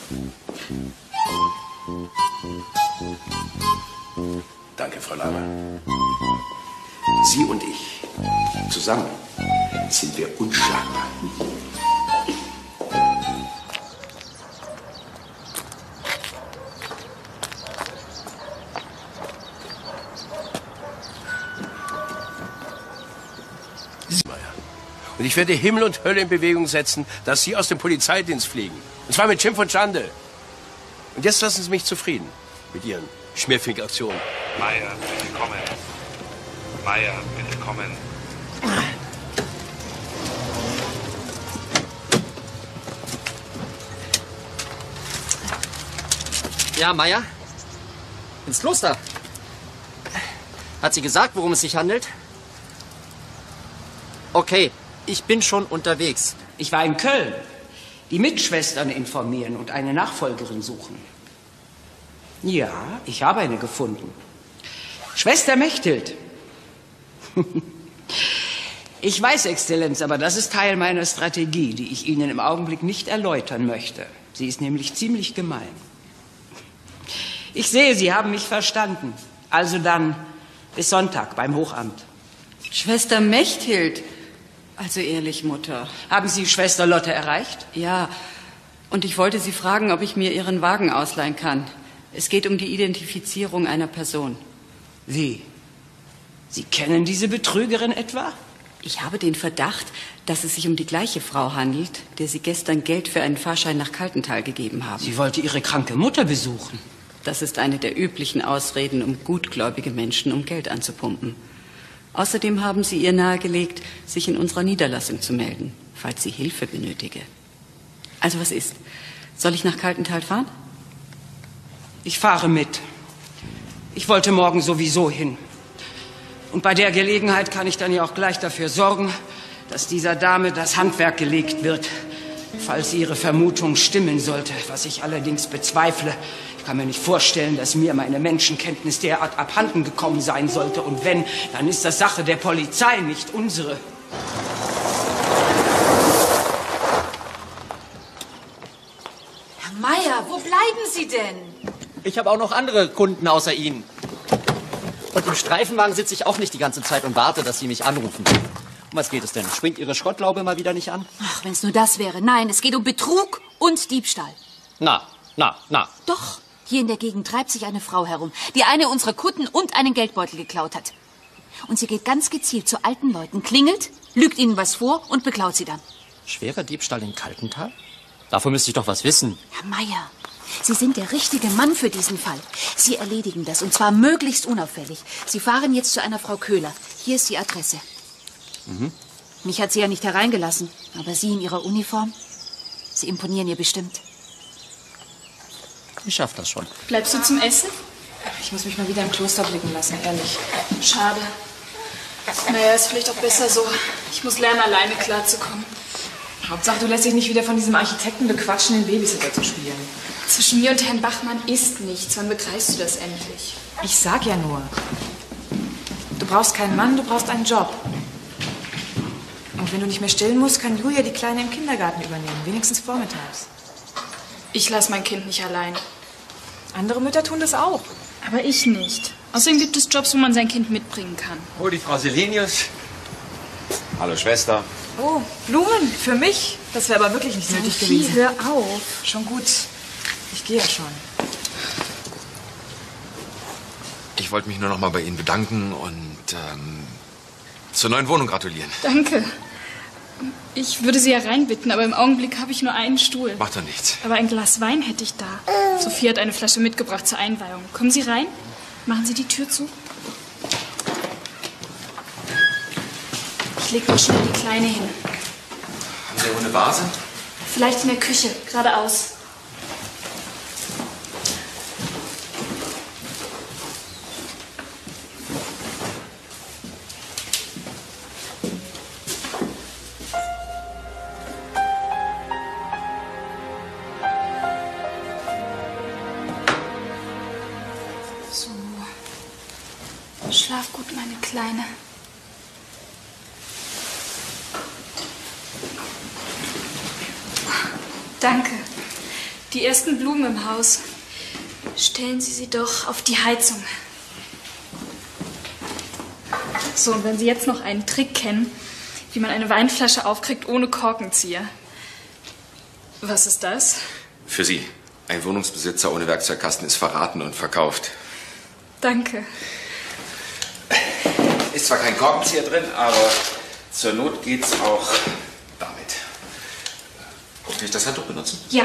Danke, Frau Laber. Sie und ich, zusammen sind wir unschlagbar. Und ich werde Himmel und Hölle in Bewegung setzen, dass Sie aus dem Polizeidienst fliegen. Und zwar mit Schimpf und Schande. Und jetzt lassen Sie mich zufrieden mit Ihren Schmierfink-Aktionen. Meier, bitte kommen. Meier, bitte kommen. Ja, Meier? Ins Kloster. Hat sie gesagt, worum es sich handelt? Okay, ich bin schon unterwegs. Ich war in Köln. Die Mitschwestern informieren und eine Nachfolgerin suchen. Ja, ich habe eine gefunden. Schwester Mechthild. Ich weiß, Exzellenz, aber das ist Teil meiner Strategie, die ich Ihnen im Augenblick nicht erläutern möchte. Sie ist nämlich ziemlich gemein. Ich sehe, Sie haben mich verstanden. Also dann bis Sonntag beim Hochamt. Schwester Mechthild. Also ehrlich, Mutter. Haben Sie Schwester Lotte erreicht? Ja, Und ich wollte Sie fragen, ob ich mir Ihren Wagen ausleihen kann. Es geht um die Identifizierung einer Person. Wie? Sie kennen diese Betrügerin etwa? Ich habe den Verdacht, dass es sich um die gleiche Frau handelt, der Sie gestern Geld für einen Fahrschein nach Kaltental gegeben haben. Sie wollte Ihre kranke Mutter besuchen. Das ist eine der üblichen Ausreden, um gutgläubige Menschen um Geld anzupumpen. Außerdem haben Sie ihr nahegelegt, sich in unserer Niederlassung zu melden, falls sie Hilfe benötige. Also was ist? Soll ich nach Kaltental fahren? Ich fahre mit. Ich wollte morgen sowieso hin. Und bei der Gelegenheit kann ich dann ja auch gleich dafür sorgen, dass dieser Dame das Handwerk gelegt wird, falls ihre Vermutung stimmen sollte, was ich allerdings bezweifle. Ich kann mir nicht vorstellen, dass mir meine Menschenkenntnis derart abhanden gekommen sein sollte. Und wenn, dann ist das Sache der Polizei, nicht unsere. Herr Meier, wo bleiben Sie denn? Ich habe auch noch andere Kunden außer Ihnen. Und im Streifenwagen sitze ich auch nicht die ganze Zeit und warte, dass Sie mich anrufen. Um was geht es denn? Springt Ihre Schrottlaube mal wieder nicht an? Ach, wenn es nur das wäre. Nein, es geht um Betrug und Diebstahl. Na, na, na. Doch, hier in der Gegend treibt sich eine Frau herum, die eine unserer Kutten und einen Geldbeutel geklaut hat. Und sie geht ganz gezielt zu alten Leuten, klingelt, lügt ihnen was vor und beklaut sie dann. Schwerer Diebstahl in Kaltental? Davon müsste ich doch was wissen. Herr Meier, Sie sind der richtige Mann für diesen Fall. Sie erledigen das, und zwar möglichst unauffällig. Sie fahren jetzt zu einer Frau Köhler. Hier ist die Adresse. Mhm. Mich hat sie ja nicht hereingelassen, aber Sie in Ihrer Uniform, Sie imponieren ihr bestimmt. Ich schaff das schon. Bleibst du zum Essen? Ich muss mich mal wieder im Kloster blicken lassen, ehrlich. Schade. Naja, ist vielleicht auch besser so. Ich muss lernen, alleine klarzukommen. Hauptsache, du lässt dich nicht wieder von diesem Architekten bequatschen, den Babysitter zu spielen. Zwischen mir und Herrn Bachmann ist nichts. Wann begreifst du das endlich? Ich sag ja nur. Du brauchst keinen Mann, du brauchst einen Job. Und wenn du nicht mehr stillen musst, kann Julia die Kleine im Kindergarten übernehmen. Wenigstens vormittags. Ich lasse mein Kind nicht allein. Andere Mütter tun das auch. Aber ich nicht. Außerdem gibt es Jobs, wo man sein Kind mitbringen kann. Oh, die Frau Selenius. Hallo, Schwester. Oh, Blumen für mich? Das wäre aber wirklich nicht nötig Sophie, gewesen. hör auf. Schon gut. Ich gehe ja schon. Ich wollte mich nur noch mal bei Ihnen bedanken und ähm, zur neuen Wohnung gratulieren. Danke. Ich würde Sie hereinbitten, aber im Augenblick habe ich nur einen Stuhl. Macht doch nichts. Aber ein Glas Wein hätte ich da. Sophie hat eine Flasche mitgebracht zur Einweihung. Kommen Sie rein. Machen Sie die Tür zu. Ich lege noch schnell die Kleine hin. Haben Sie eine Vase? Vielleicht in der Küche, geradeaus. So. Schlaf gut, meine Kleine. Danke. Die ersten Blumen im Haus. Stellen Sie sie doch auf die Heizung. So, und wenn Sie jetzt noch einen Trick kennen, wie man eine Weinflasche aufkriegt ohne Korkenzieher. Was ist das? Für Sie. Ein Wohnungsbesitzer ohne Werkzeugkasten ist verraten und verkauft. Danke. Ist zwar kein Korkenzieher drin, aber zur Not geht's auch damit. Kann ich das Handtuch benutzen? Ja.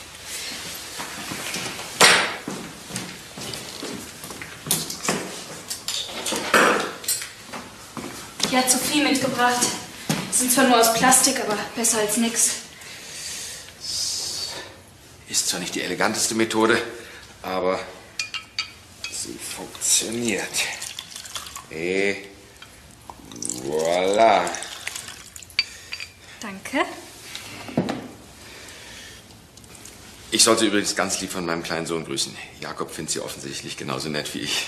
Die hat Sophie mitgebracht. Sind zwar nur aus Plastik, aber besser als nix. Ist zwar nicht die eleganteste Methode, aber sie funktioniert. Et voilà. Danke. Ich sollte übrigens ganz lieb von meinem kleinen Sohn grüßen. Jakob findet sie offensichtlich genauso nett wie ich.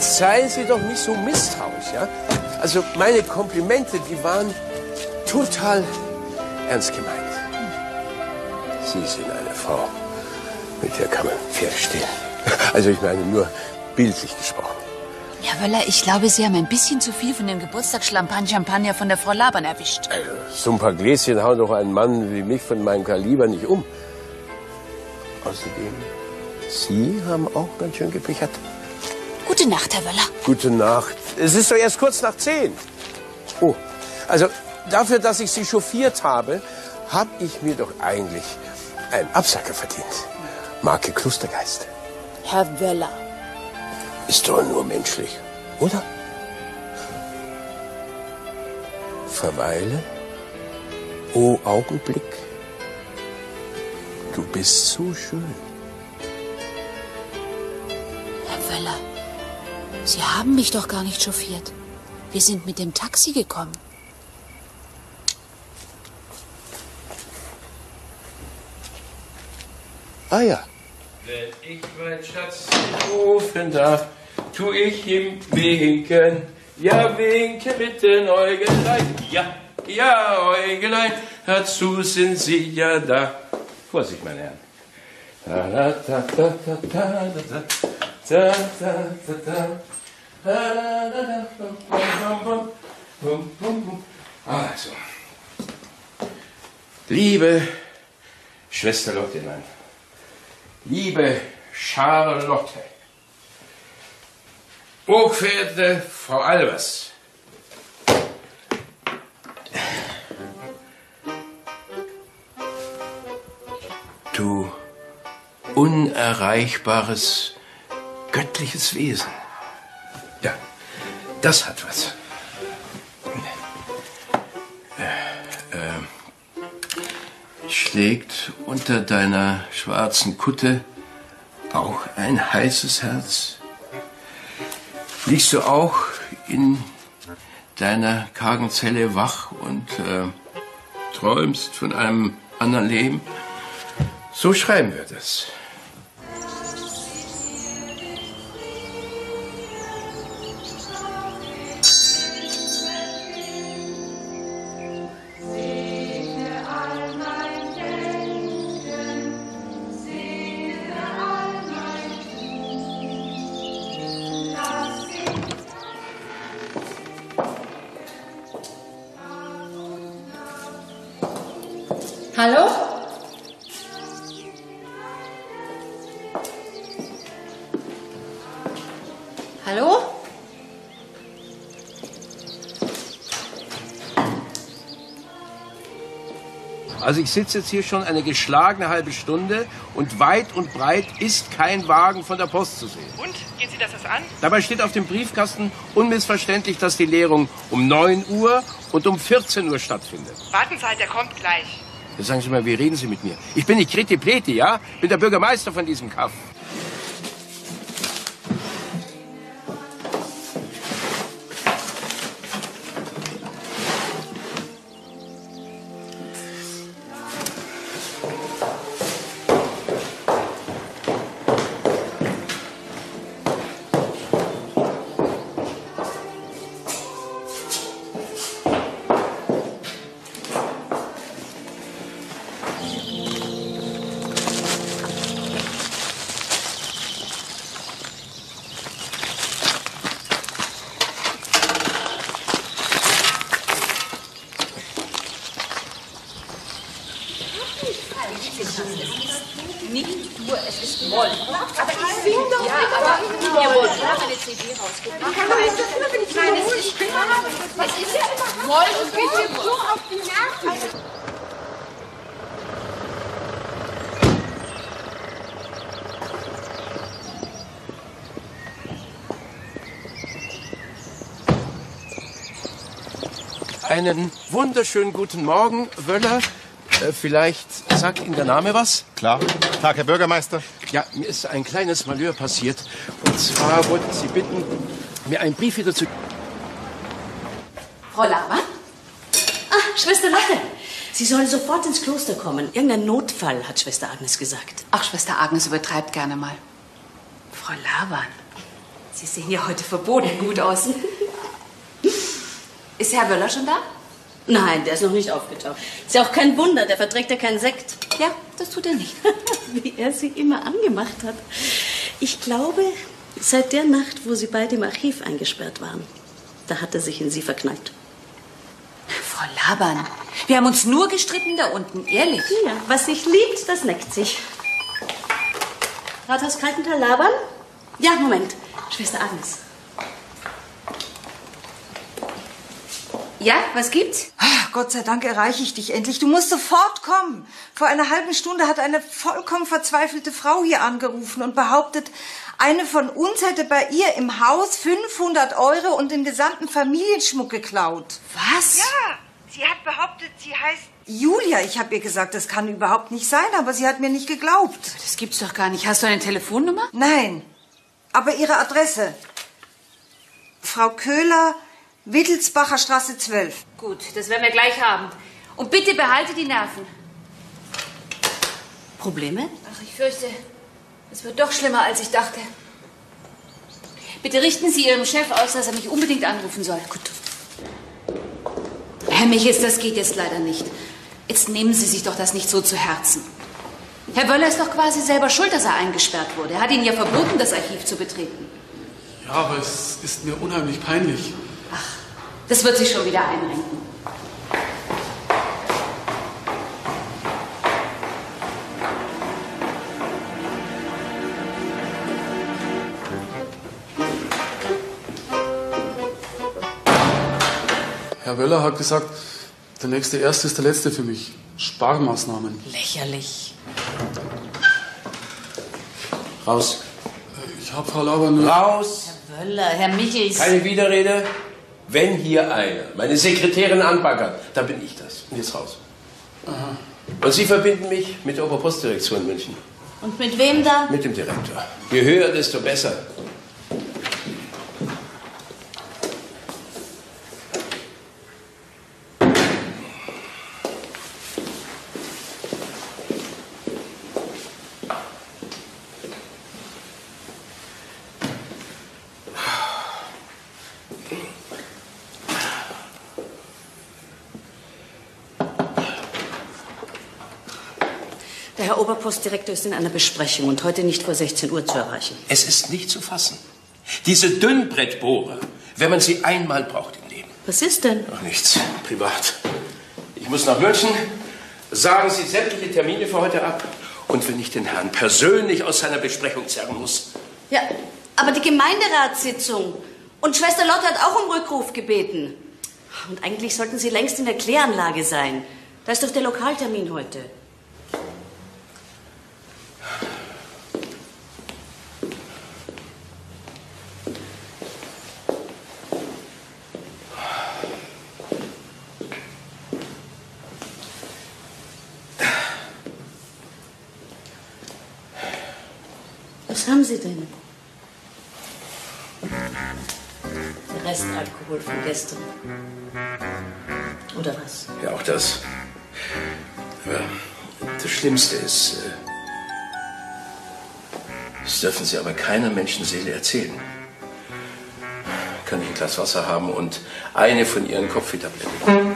seien Sie doch nicht so misstrauisch, ja? Also meine Komplimente, die waren total ernst gemeint. Sie sind eine Frau, mit der kann man Pferd stehlen. Also ich meine nur bildlich gesprochen. Herr Wöller, ich glaube, Sie haben ein bisschen zu viel von dem Geburtstagschampagner von der Frau Labern erwischt. Also, so ein paar Gläschen hauen doch einen Mann wie mich von meinem Kaliber nicht um. Außerdem, Sie haben auch ganz schön gepichert. Gute Nacht, Herr Wöller. Gute Nacht. Es ist doch erst kurz nach zehn. Oh, also dafür, dass ich Sie chauffiert habe, habe ich mir doch eigentlich einen Absacker verdient. Marke Klostergeist. Herr Wöller. Ist doch nur menschlich, oder? Verweile, o Augenblick, du bist so schön. Herr Wöller, Sie haben mich doch gar nicht chauffiert. Wir sind mit dem Taxi gekommen. Ah ja. Wenn ich mein Schatz rufen darf, tu ich ihm winken. Ja, winke bitte, Äugelein. Ja, ja, Äugelein, dazu sind Sie ja da. Vorsicht, meine Herren. Da, da, da, da, da, da, da, da, da, da, also, liebe Schwester Lottinein, liebe Charlotte, hochverehrte Frau Albers, du unerreichbares, göttliches Wesen. Ja, das hat was. Äh, äh, schlägt unter deiner schwarzen Kutte auch ein heißes Herz? Liegst du auch in deiner kargen Zelle wach und äh, träumst von einem anderen Leben? So schreiben wir das. Hallo? Hallo? Also ich sitze jetzt hier schon eine geschlagene halbe Stunde und weit und breit ist kein Wagen von der Post zu sehen. Und? Gehen Sie das an? Dabei steht auf dem Briefkasten unmissverständlich, dass die Leerung um neun Uhr und um vierzehn Uhr stattfindet. Warten Sie halt, der kommt gleich. Jetzt sagen Sie mal, wie reden Sie mit mir? Ich bin nicht Kreti Pleti, ja? Ich bin der Bürgermeister von diesem Kaff. Nicht nur, es ist Moll. Aber ich sing doch Ja, nicht, aber aber- ihr wollt klar meine C D rausgucken. Wie kann man das immer, wenn ich Nein, so es ist ruhig klar. bin? Es ist ja immer Moll so und geht so auf die Nerven. Einen wunderschönen guten Morgen, Wöller. Äh, vielleicht sagt Ihnen der Name was? Klar. Tag, Herr Bürgermeister. Ja, mir ist ein kleines Malheur passiert. Und zwar wollte ich Sie bitten, mir einen Brief wieder zu... Frau Laber? Ah, Schwester Lotte. Sie soll sofort ins Kloster kommen. Irgendein Notfall, hat Schwester Agnes gesagt. Ach, Schwester Agnes übertreibt gerne mal. Frau Laban. Sie sehen ja heute verboten gut aus. Ist Herr Wöller schon da? Nein, der ist noch nicht aufgetaucht. Ist ja auch kein Wunder, der verträgt ja keinen Sekt. Ja, das tut er nicht. Wie er sie immer angemacht hat. Ich glaube, seit der Nacht, wo sie beide im Archiv eingesperrt waren, da hat er sich in sie verknallt. Frau Laban, wir haben uns nur gestritten da unten, ehrlich. Ja, was sich liebt, das neckt sich. Rathaus Kaltental Laban? Ja, Moment. Schwester Agnes. Ja, was gibt's? Ach, Gott sei Dank erreiche ich dich endlich. Du musst sofort kommen. Vor einer halben Stunde hat eine vollkommen verzweifelte Frau hier angerufen und behauptet, eine von uns hätte bei ihr im Haus fünfhundert Euro und den gesamten Familienschmuck geklaut. Was? Ja, sie hat behauptet, sie heißt Julia. Ich habe ihr gesagt, das kann überhaupt nicht sein, aber sie hat mir nicht geglaubt. Das gibt's doch gar nicht. Hast du eine Telefonnummer? Nein, aber ihre Adresse. Frau Köhler, Wittelsbacher Straße zwölf. Gut, das werden wir gleich haben. Und bitte behalte die Nerven. Probleme? Ach, ich fürchte, es wird doch schlimmer, als ich dachte. Bitte richten Sie Ihrem Chef aus, dass er mich unbedingt anrufen soll. Gut. Herr Michels, das geht jetzt leider nicht. Jetzt nehmen Sie sich doch das nicht so zu Herzen. Herr Wöller ist doch quasi selber schuld, dass er eingesperrt wurde. Er hat Ihnen ja verboten, das Archiv zu betreten. Ja, aber es ist mir unheimlich peinlich. Das wird sich schon wieder einrenken. Herr Wöller hat gesagt, der nächste Erste ist der Letzte für mich. Sparmaßnahmen. Lächerlich. Raus. Ich habe Frau Lauber nur... Raus! Herr Wöller, Herr Michels. Keine Widerrede. Wenn hier einer meine Sekretärin anbaggert, dann bin ich das. Und jetzt raus. Aha. Und Sie verbinden mich mit der Oberpostdirektion München. Und mit wem da? Mit dem Direktor. Je höher, desto besser. Der Herr Oberpostdirektor ist in einer Besprechung und heute nicht vor sechzehn Uhr zu erreichen. Es ist nicht zu fassen. Diese Dünnbrettbohrer, wenn man sie einmal braucht im Leben. Was ist denn? Ach, nichts. Privat. Ich muss nach München. Sagen Sie sämtliche Termine für heute ab. Und wenn ich den Herrn persönlich aus seiner Besprechung zerren muss. Ja, aber die Gemeinderatssitzung. Und Schwester Lotte hat auch um Rückruf gebeten. Und eigentlich sollten Sie längst in der Kläranlage sein. Da ist doch der Lokaltermin heute. Was haben Sie denn? Der Restalkohol von gestern. Oder was? Ja, auch das. Aber das Schlimmste ist, äh, das dürfen Sie aber keiner Menschenseele erzählen. Kann ich ein Glas Wasser haben und eine von Ihren Kopfwehtabletten?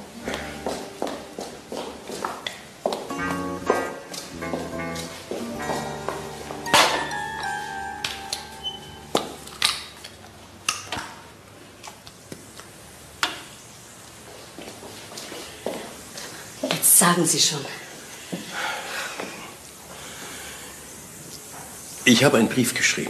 Sagen Sie schon. Ich habe einen Brief geschrieben.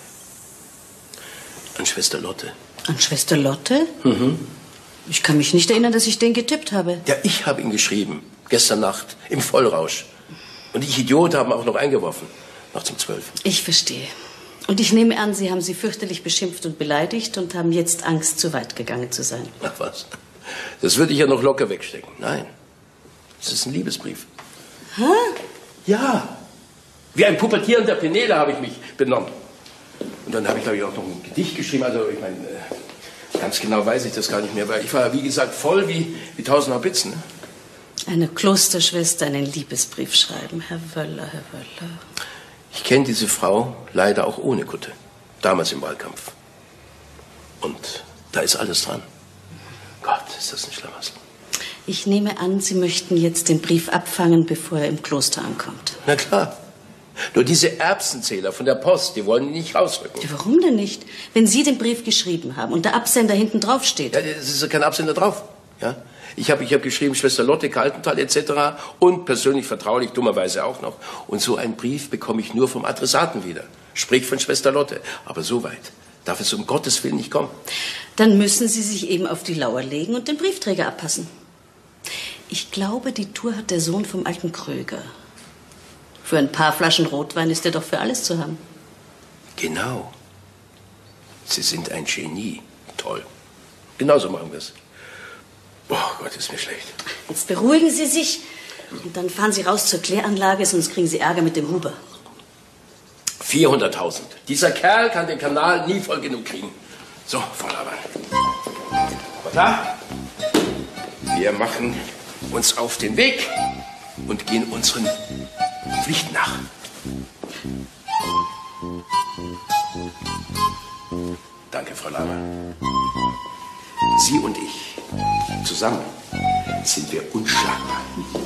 An Schwester Lotte. An Schwester Lotte? Mhm. Ich kann mich nicht erinnern, dass ich den getippt habe. Ja, ich habe ihn geschrieben. Gestern Nacht. Im Vollrausch. Und ich Idiot haben auch noch eingeworfen. Nachts um zwölf. Ich verstehe. Und ich nehme an, Sie haben sie fürchterlich beschimpft und beleidigt und haben jetzt Angst, zu weit gegangen zu sein. Ach was. Das würde ich ja noch locker wegstecken. Nein. Das ist ein Liebesbrief. Hä? Ja. Wie ein pubertierender Penele habe ich mich benommen. Und dann habe ich, glaube ich, auch noch ein Gedicht geschrieben. Also, ich meine, ganz genau weiß ich das gar nicht mehr. Weil ich war, wie gesagt, voll wie, wie tausend Haubitzen. Ne? Eine Klosterschwester einen Liebesbrief schreiben. Herr Wöller, Herr Wöller. Ich kenne diese Frau leider auch ohne Kutte. Damals im Wahlkampf. Und da ist alles dran. Gott, ist das ein Schlamassel. Ich nehme an, Sie möchten jetzt den Brief abfangen, bevor er im Kloster ankommt. Na klar. Nur diese Erbsenzähler von der Post, die wollen ihn nicht rausrücken. Ja, warum denn nicht? Wenn Sie den Brief geschrieben haben und der Absender hinten drauf steht. Ja, es ist ja kein Absender drauf. Ja? Ich habe ich hab geschrieben, Schwester Lotte, Kaltental et cetera. Und persönlich vertraulich, dummerweise auch noch. Und so einen Brief bekomme ich nur vom Adressaten wieder. Sprich von Schwester Lotte. Aber so weit darf es um Gottes Willen nicht kommen. Dann müssen Sie sich eben auf die Lauer legen und den Briefträger abpassen. Ich glaube, die Tour hat der Sohn vom alten Kröger. Für ein paar Flaschen Rotwein ist er doch für alles zu haben. Genau. Sie sind ein Genie. Toll. Genauso machen wir es. Oh Gott, ist mir schlecht. Jetzt beruhigen Sie sich und dann fahren Sie raus zur Kläranlage, sonst kriegen Sie Ärger mit dem Huber. vierhunderttausend. Dieser Kerl kann den Kanal nie voll genug kriegen. So, Frau Laban. Da. Wir machen uns auf den Weg und gehen unseren Pflichten nach. Danke, Frau Laban. Sie und ich, zusammen sind wir unschlagbar.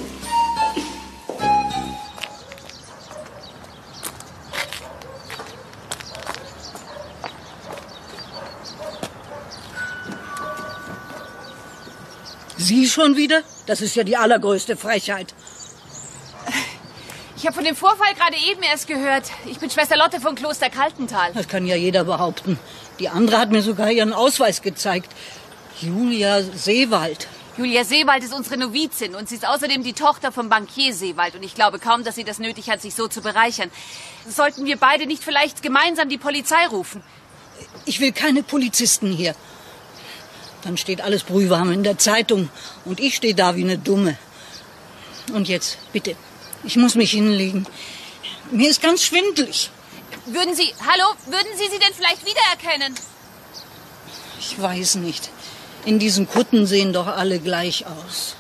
Sie schon wieder? Das ist ja die allergrößte Frechheit. Ich habe von dem Vorfall gerade eben erst gehört. Ich bin Schwester Lotte von Kloster Kaltental. Das kann ja jeder behaupten. Die andere hat mir sogar ihren Ausweis gezeigt. Julia Seewald. Julia Seewald ist unsere Novizin und sie ist außerdem die Tochter vom Bankier Seewald. Und ich glaube kaum, dass sie das nötig hat, sich so zu bereichern. Sollten wir beide nicht vielleicht gemeinsam die Polizei rufen? Ich will keine Polizisten hier. Dann steht alles brühwarm in der Zeitung und ich stehe da wie eine Dumme. Und jetzt, bitte, ich muss mich hinlegen. Mir ist ganz schwindelig. Würden Sie, hallo, würden Sie sie denn vielleicht wiedererkennen? Ich weiß nicht. In diesen Kutten sehen doch alle gleich aus.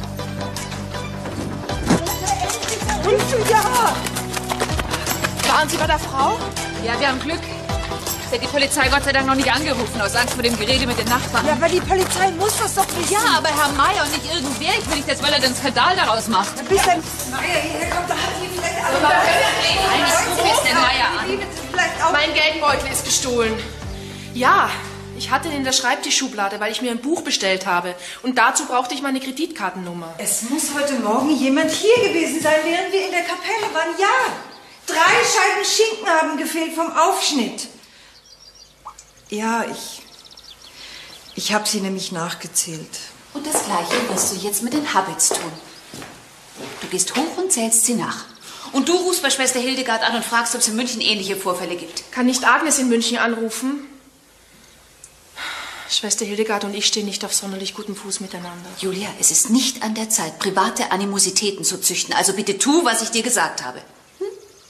Ja! Waren Sie bei der Frau? Ja, wir haben Glück. Sie hat die Polizei Gott sei Dank noch nicht angerufen, aus Angst vor dem Gerede mit den Nachbarn. Ja, aber die Polizei muss das doch wissen. Ja, aber Herr Meier und nicht irgendwer. Ich will nicht, dass weil er den Skandal daraus macht. Bis dann Meier hierher kommt, da hat die vielleicht alle... Aber ich rufe jetzt den Meier an. Mein Geldbeutel ist gestohlen. Ja, ich hatte ihn in der Schreibtischschublade, weil ich mir ein Buch bestellt habe. Und dazu brauchte ich meine Kreditkartennummer. Es muss heute Morgen jemand hier gewesen sein, während wir in der Kapelle waren. Ja, drei Scheiben Schinken haben gefehlt vom Aufschnitt. Ja, ich... Ich habe sie nämlich nachgezählt. Und das Gleiche wirst du jetzt mit den Habits tun. Du gehst hoch und zählst sie nach. Und du rufst bei Schwester Hildegard an und fragst, ob es in München ähnliche Vorfälle gibt. Kann nicht Agnes in München anrufen? Schwester Hildegard und ich stehen nicht auf sonderlich gutem Fuß miteinander. Julia, es ist nicht an der Zeit, private Animositäten zu züchten. Also bitte tu, was ich dir gesagt habe. Hm?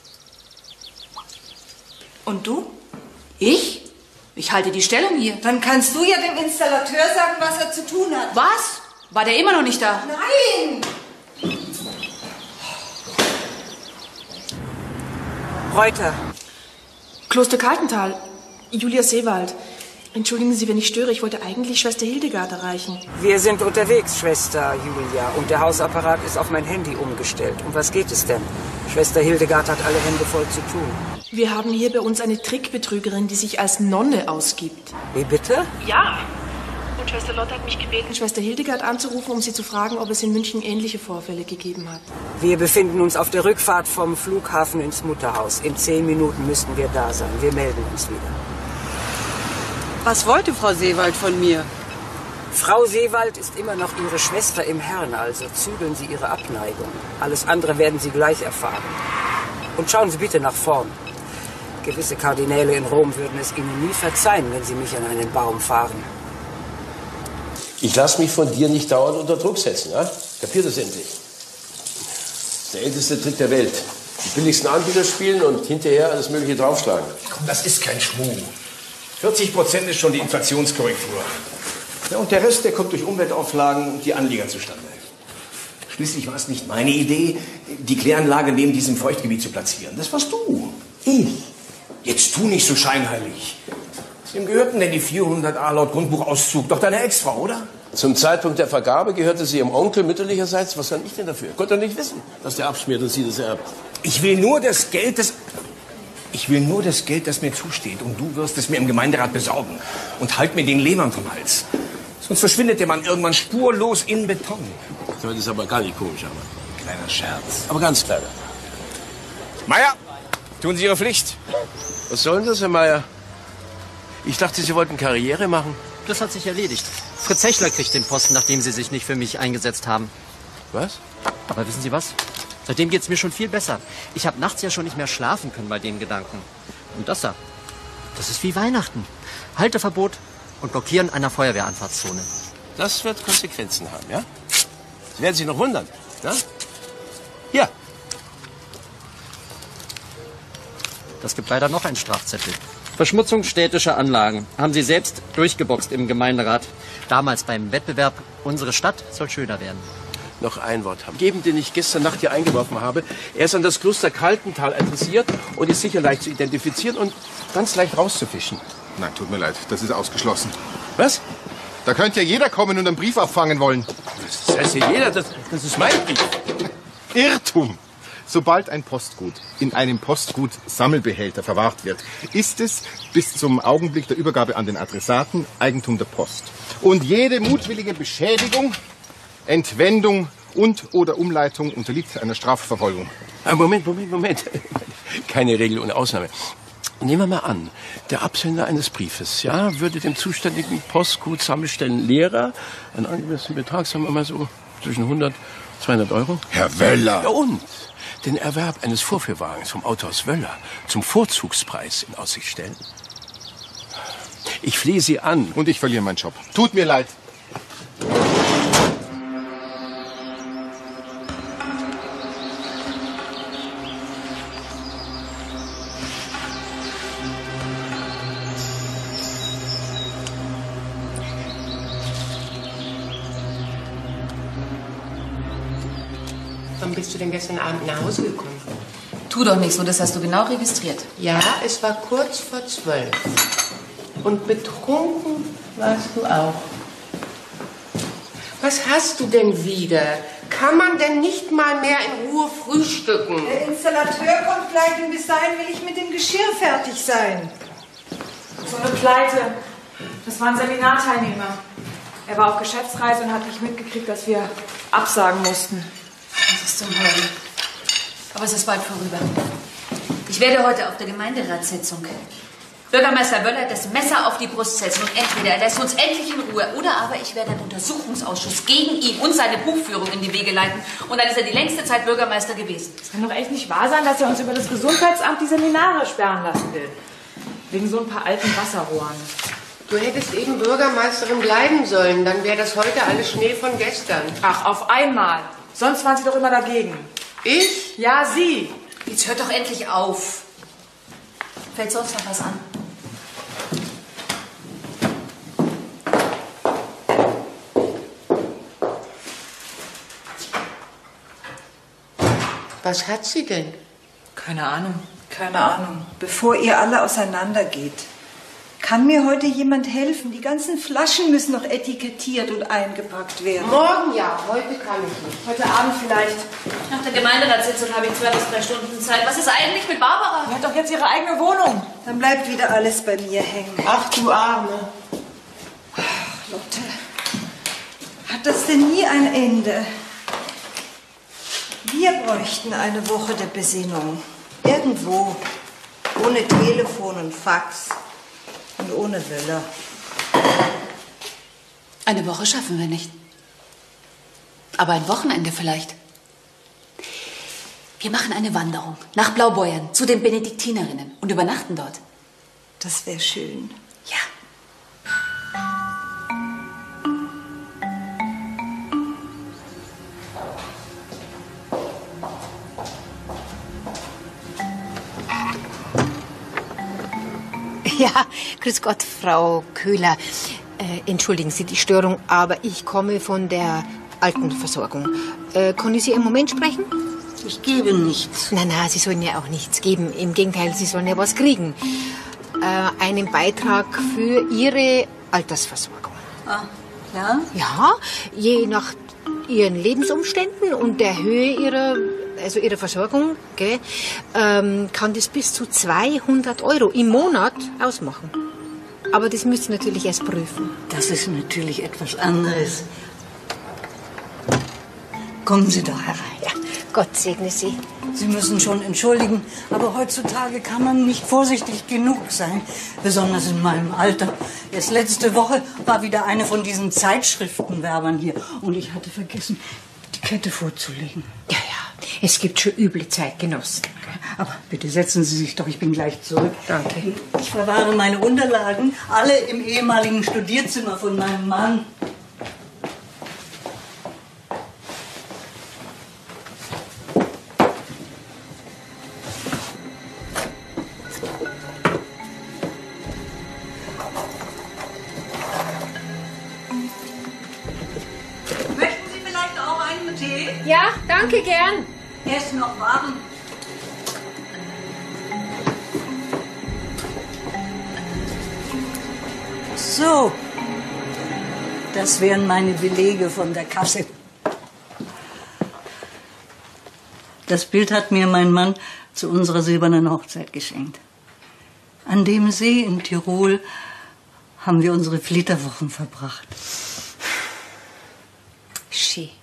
Und du? Ich? Ich halte die Stellung hier. Dann kannst du ja dem Installateur sagen, was er zu tun hat. Was? War der immer noch nicht da? Nein! Reuter. Kloster Kaltental. Julia Seewald. Entschuldigen Sie, wenn ich störe. Ich wollte eigentlich Schwester Hildegard erreichen. Wir sind unterwegs, Schwester Julia. Und der Hausapparat ist auf mein Handy umgestellt. Um was geht es denn? Schwester Hildegard hat alle Hände voll zu tun. Wir haben hier bei uns eine Trickbetrügerin, die sich als Nonne ausgibt. Wie bitte? Ja. Und Schwester Lotte hat mich gebeten, Schwester Hildegard anzurufen, um sie zu fragen, ob es in München ähnliche Vorfälle gegeben hat. Wir befinden uns auf der Rückfahrt vom Flughafen ins Mutterhaus. In zehn Minuten müssten wir da sein. Wir melden uns wieder. Was wollte Frau Seewald von mir? Frau Seewald ist immer noch Ihre Schwester im Herrn, also zügeln Sie Ihre Abneigung. Alles andere werden Sie gleich erfahren. Und schauen Sie bitte nach vorn. Gewisse Kardinäle in Rom würden es Ihnen nie verzeihen, wenn Sie mich an einen Baum fahren. Ich lasse mich von dir nicht dauernd unter Druck setzen. Ja? Kapiert das endlich? Das ist der älteste Trick der Welt. Die billigsten Anbieter spielen und hinterher alles Mögliche draufschlagen. Komm, das ist kein Schmuh. vierzig Prozent ist schon die Inflationskorrektur. Ja, und der Rest, der kommt durch Umweltauflagen und die Anlieger zustande. Schließlich war es nicht meine Idee, die Kläranlage neben diesem Feuchtgebiet zu platzieren. Das warst du. Ich. Jetzt tu nicht so scheinheilig. Wem gehörten denn die vierhundert A laut Grundbuchauszug? Doch deine Ex-Frau, oder? Zum Zeitpunkt der Vergabe gehörte sie ihrem Onkel mütterlicherseits. Was kann ich denn dafür? Konnte er nicht wissen, dass der abschmiert und sie das erbt. Ich will nur das Geld, das... Ich will nur das Geld, das mir zusteht. Und du wirst es mir im Gemeinderat besorgen. Und halt mir den Lehmann vom Hals. Sonst verschwindet der Mann irgendwann spurlos in Beton. Das ist aber gar nicht komisch, aber. Kleiner Scherz. Aber ganz kleiner. Meier, tun Sie Ihre Pflicht. Was soll denn das, Herr Meier? Ich dachte, Sie wollten Karriere machen. Das hat sich erledigt. Fritz Hechler kriegt den Posten, nachdem Sie sich nicht für mich eingesetzt haben. Was? Aber wissen Sie was? Seitdem geht's mir schon viel besser. Ich habe nachts ja schon nicht mehr schlafen können bei den Gedanken. Und das da, das ist wie Weihnachten. Halteverbot und Blockieren einer Feuerwehranfahrtszone. Das wird Konsequenzen haben, ja? Sie werden sich noch wundern, ja? Hier. Das gibt leider noch einen Strafzettel. Verschmutzung städtischer Anlagen. Haben Sie selbst durchgeboxt im Gemeinderat. Damals beim Wettbewerb Unsere Stadt soll schöner werden. Noch ein Wort haben. Geben, den ich gestern Nacht hier eingeworfen habe. Er ist an das Kloster Kaltental adressiert und ist sicher leicht zu identifizieren und ganz leicht rauszufischen. Nein, tut mir leid, das ist ausgeschlossen. Was? Da könnte ja jeder kommen und einen Brief abfangen wollen. Das heißt ja jeder, das, das ist mein Brief. Irrtum! Sobald ein Postgut in einem Postgut-Sammelbehälter verwahrt wird, ist es bis zum Augenblick der Übergabe an den Adressaten Eigentum der Post. Und jede mutwillige Beschädigung, Entwendung und oder Umleitung unterliegt einer Strafverfolgung. Moment, Moment, Moment. Keine Regel ohne Ausnahme. Nehmen wir mal an, der Absender eines Briefes, ja, würde dem zuständigen Postgut-Sammelstellenlehrer einen angemessenen Betrag, sagen wir mal so, zwischen hundert, zweihundert Euro. Herr Wöller! Ja, und den Erwerb eines Vorführwagens vom Autohaus Wöller zum Vorzugspreis in Aussicht stellen. Ich flehe Sie an. Und ich verliere meinen Job. Tut mir leid. Wann bist du denn gestern Abend nach Hause gekommen? Tu doch nicht so, das hast du genau registriert. Ja, es war kurz vor zwölf. Und betrunken warst du auch. Was hast du denn wieder? Kann man denn nicht mal mehr in Ruhe frühstücken? Der Installateur kommt gleich und bis dahin will ich mit dem Geschirr fertig sein. So eine Pleite. Das war ein Seminarteilnehmer. Er war auf Geschäftsreise und hat nicht mitgekriegt, dass wir absagen mussten. Das ist zum Heulen. Aber es ist bald vorüber. Ich werde heute auf der Gemeinderatssitzung Bürgermeister Wöller das Messer auf die Brust setzen und entweder er lässt uns endlich in Ruhe oder aber ich werde einen Untersuchungsausschuss gegen ihn und seine Buchführung in die Wege leiten und dann ist er die längste Zeit Bürgermeister gewesen. Es kann doch echt nicht wahr sein, dass er uns über das Gesundheitsamt die Seminare sperren lassen will. Wegen so ein paar alten Wasserrohren. Du hättest eben Bürgermeisterin bleiben sollen, dann wäre das heute alles Schnee von gestern. Ach, auf einmal. Sonst waren Sie doch immer dagegen. Ich? Ja, Sie. Jetzt hört doch endlich auf. Fällt sonst noch was an? Was hat sie denn? Keine Ahnung. Keine Ahnung. Bevor ihr alle auseinandergeht. Kann mir heute jemand helfen? Die ganzen Flaschen müssen noch etikettiert und eingepackt werden. Morgen ja, heute kann ich nicht. Heute Abend vielleicht. Nach der Gemeinderatssitzung habe ich zwei bis drei Stunden Zeit. Was ist eigentlich mit Barbara? Die hat doch jetzt ihre eigene Wohnung. Dann bleibt wieder alles bei mir hängen. Ach, du Arme. Ach, Lotte. Hat das denn nie ein Ende? Wir bräuchten eine Woche der Besinnung. Irgendwo. Ohne Telefon und Fax. Und ohne Wöller. Eine Woche schaffen wir nicht. Aber ein Wochenende vielleicht. Wir machen eine Wanderung nach Blaubeuern zu den Benediktinerinnen und übernachten dort. Das wäre schön. Ja. Ja, grüß Gott, Frau Köhler. Äh, entschuldigen Sie die Störung, aber ich komme von der Altenversorgung. Äh, können Sie einen Moment sprechen? Ich gebe nichts. Na, na, Sie sollen ja auch nichts geben. Im Gegenteil, Sie sollen ja was kriegen. Äh, einen Beitrag für Ihre Altersversorgung. Ah, ja? Ja, je nach Ihren Lebensumständen und der Höhe Ihrer, also Ihrer Versorgung, gell, ähm, kann das bis zu zweihundert Euro im Monat ausmachen. Aber das müsst ihr natürlich erst prüfen. Das ist natürlich etwas anderes. Kommen Sie doch herein. Ja, Gott segne Sie. Sie müssen schon entschuldigen, aber heutzutage kann man nicht vorsichtig genug sein. Besonders in meinem Alter. Erst letzte Woche war wieder eine von diesen Zeitschriftenwerbern hier. Und ich hatte vergessen, die Kette vorzulegen. Ja, ja, es gibt schon üble Zeitgenossen. Aber bitte setzen Sie sich doch, ich bin gleich zurück. Danke. Ich verwahre meine Unterlagen, alle im ehemaligen Studierzimmer von meinem Mann. Ja, danke, gern. Er ist noch warm. So, das wären meine Belege von der Kasse. Das Bild hat mir mein Mann zu unserer silbernen Hochzeit geschenkt. An dem See in Tirol haben wir unsere Flitterwochen verbracht. Schön.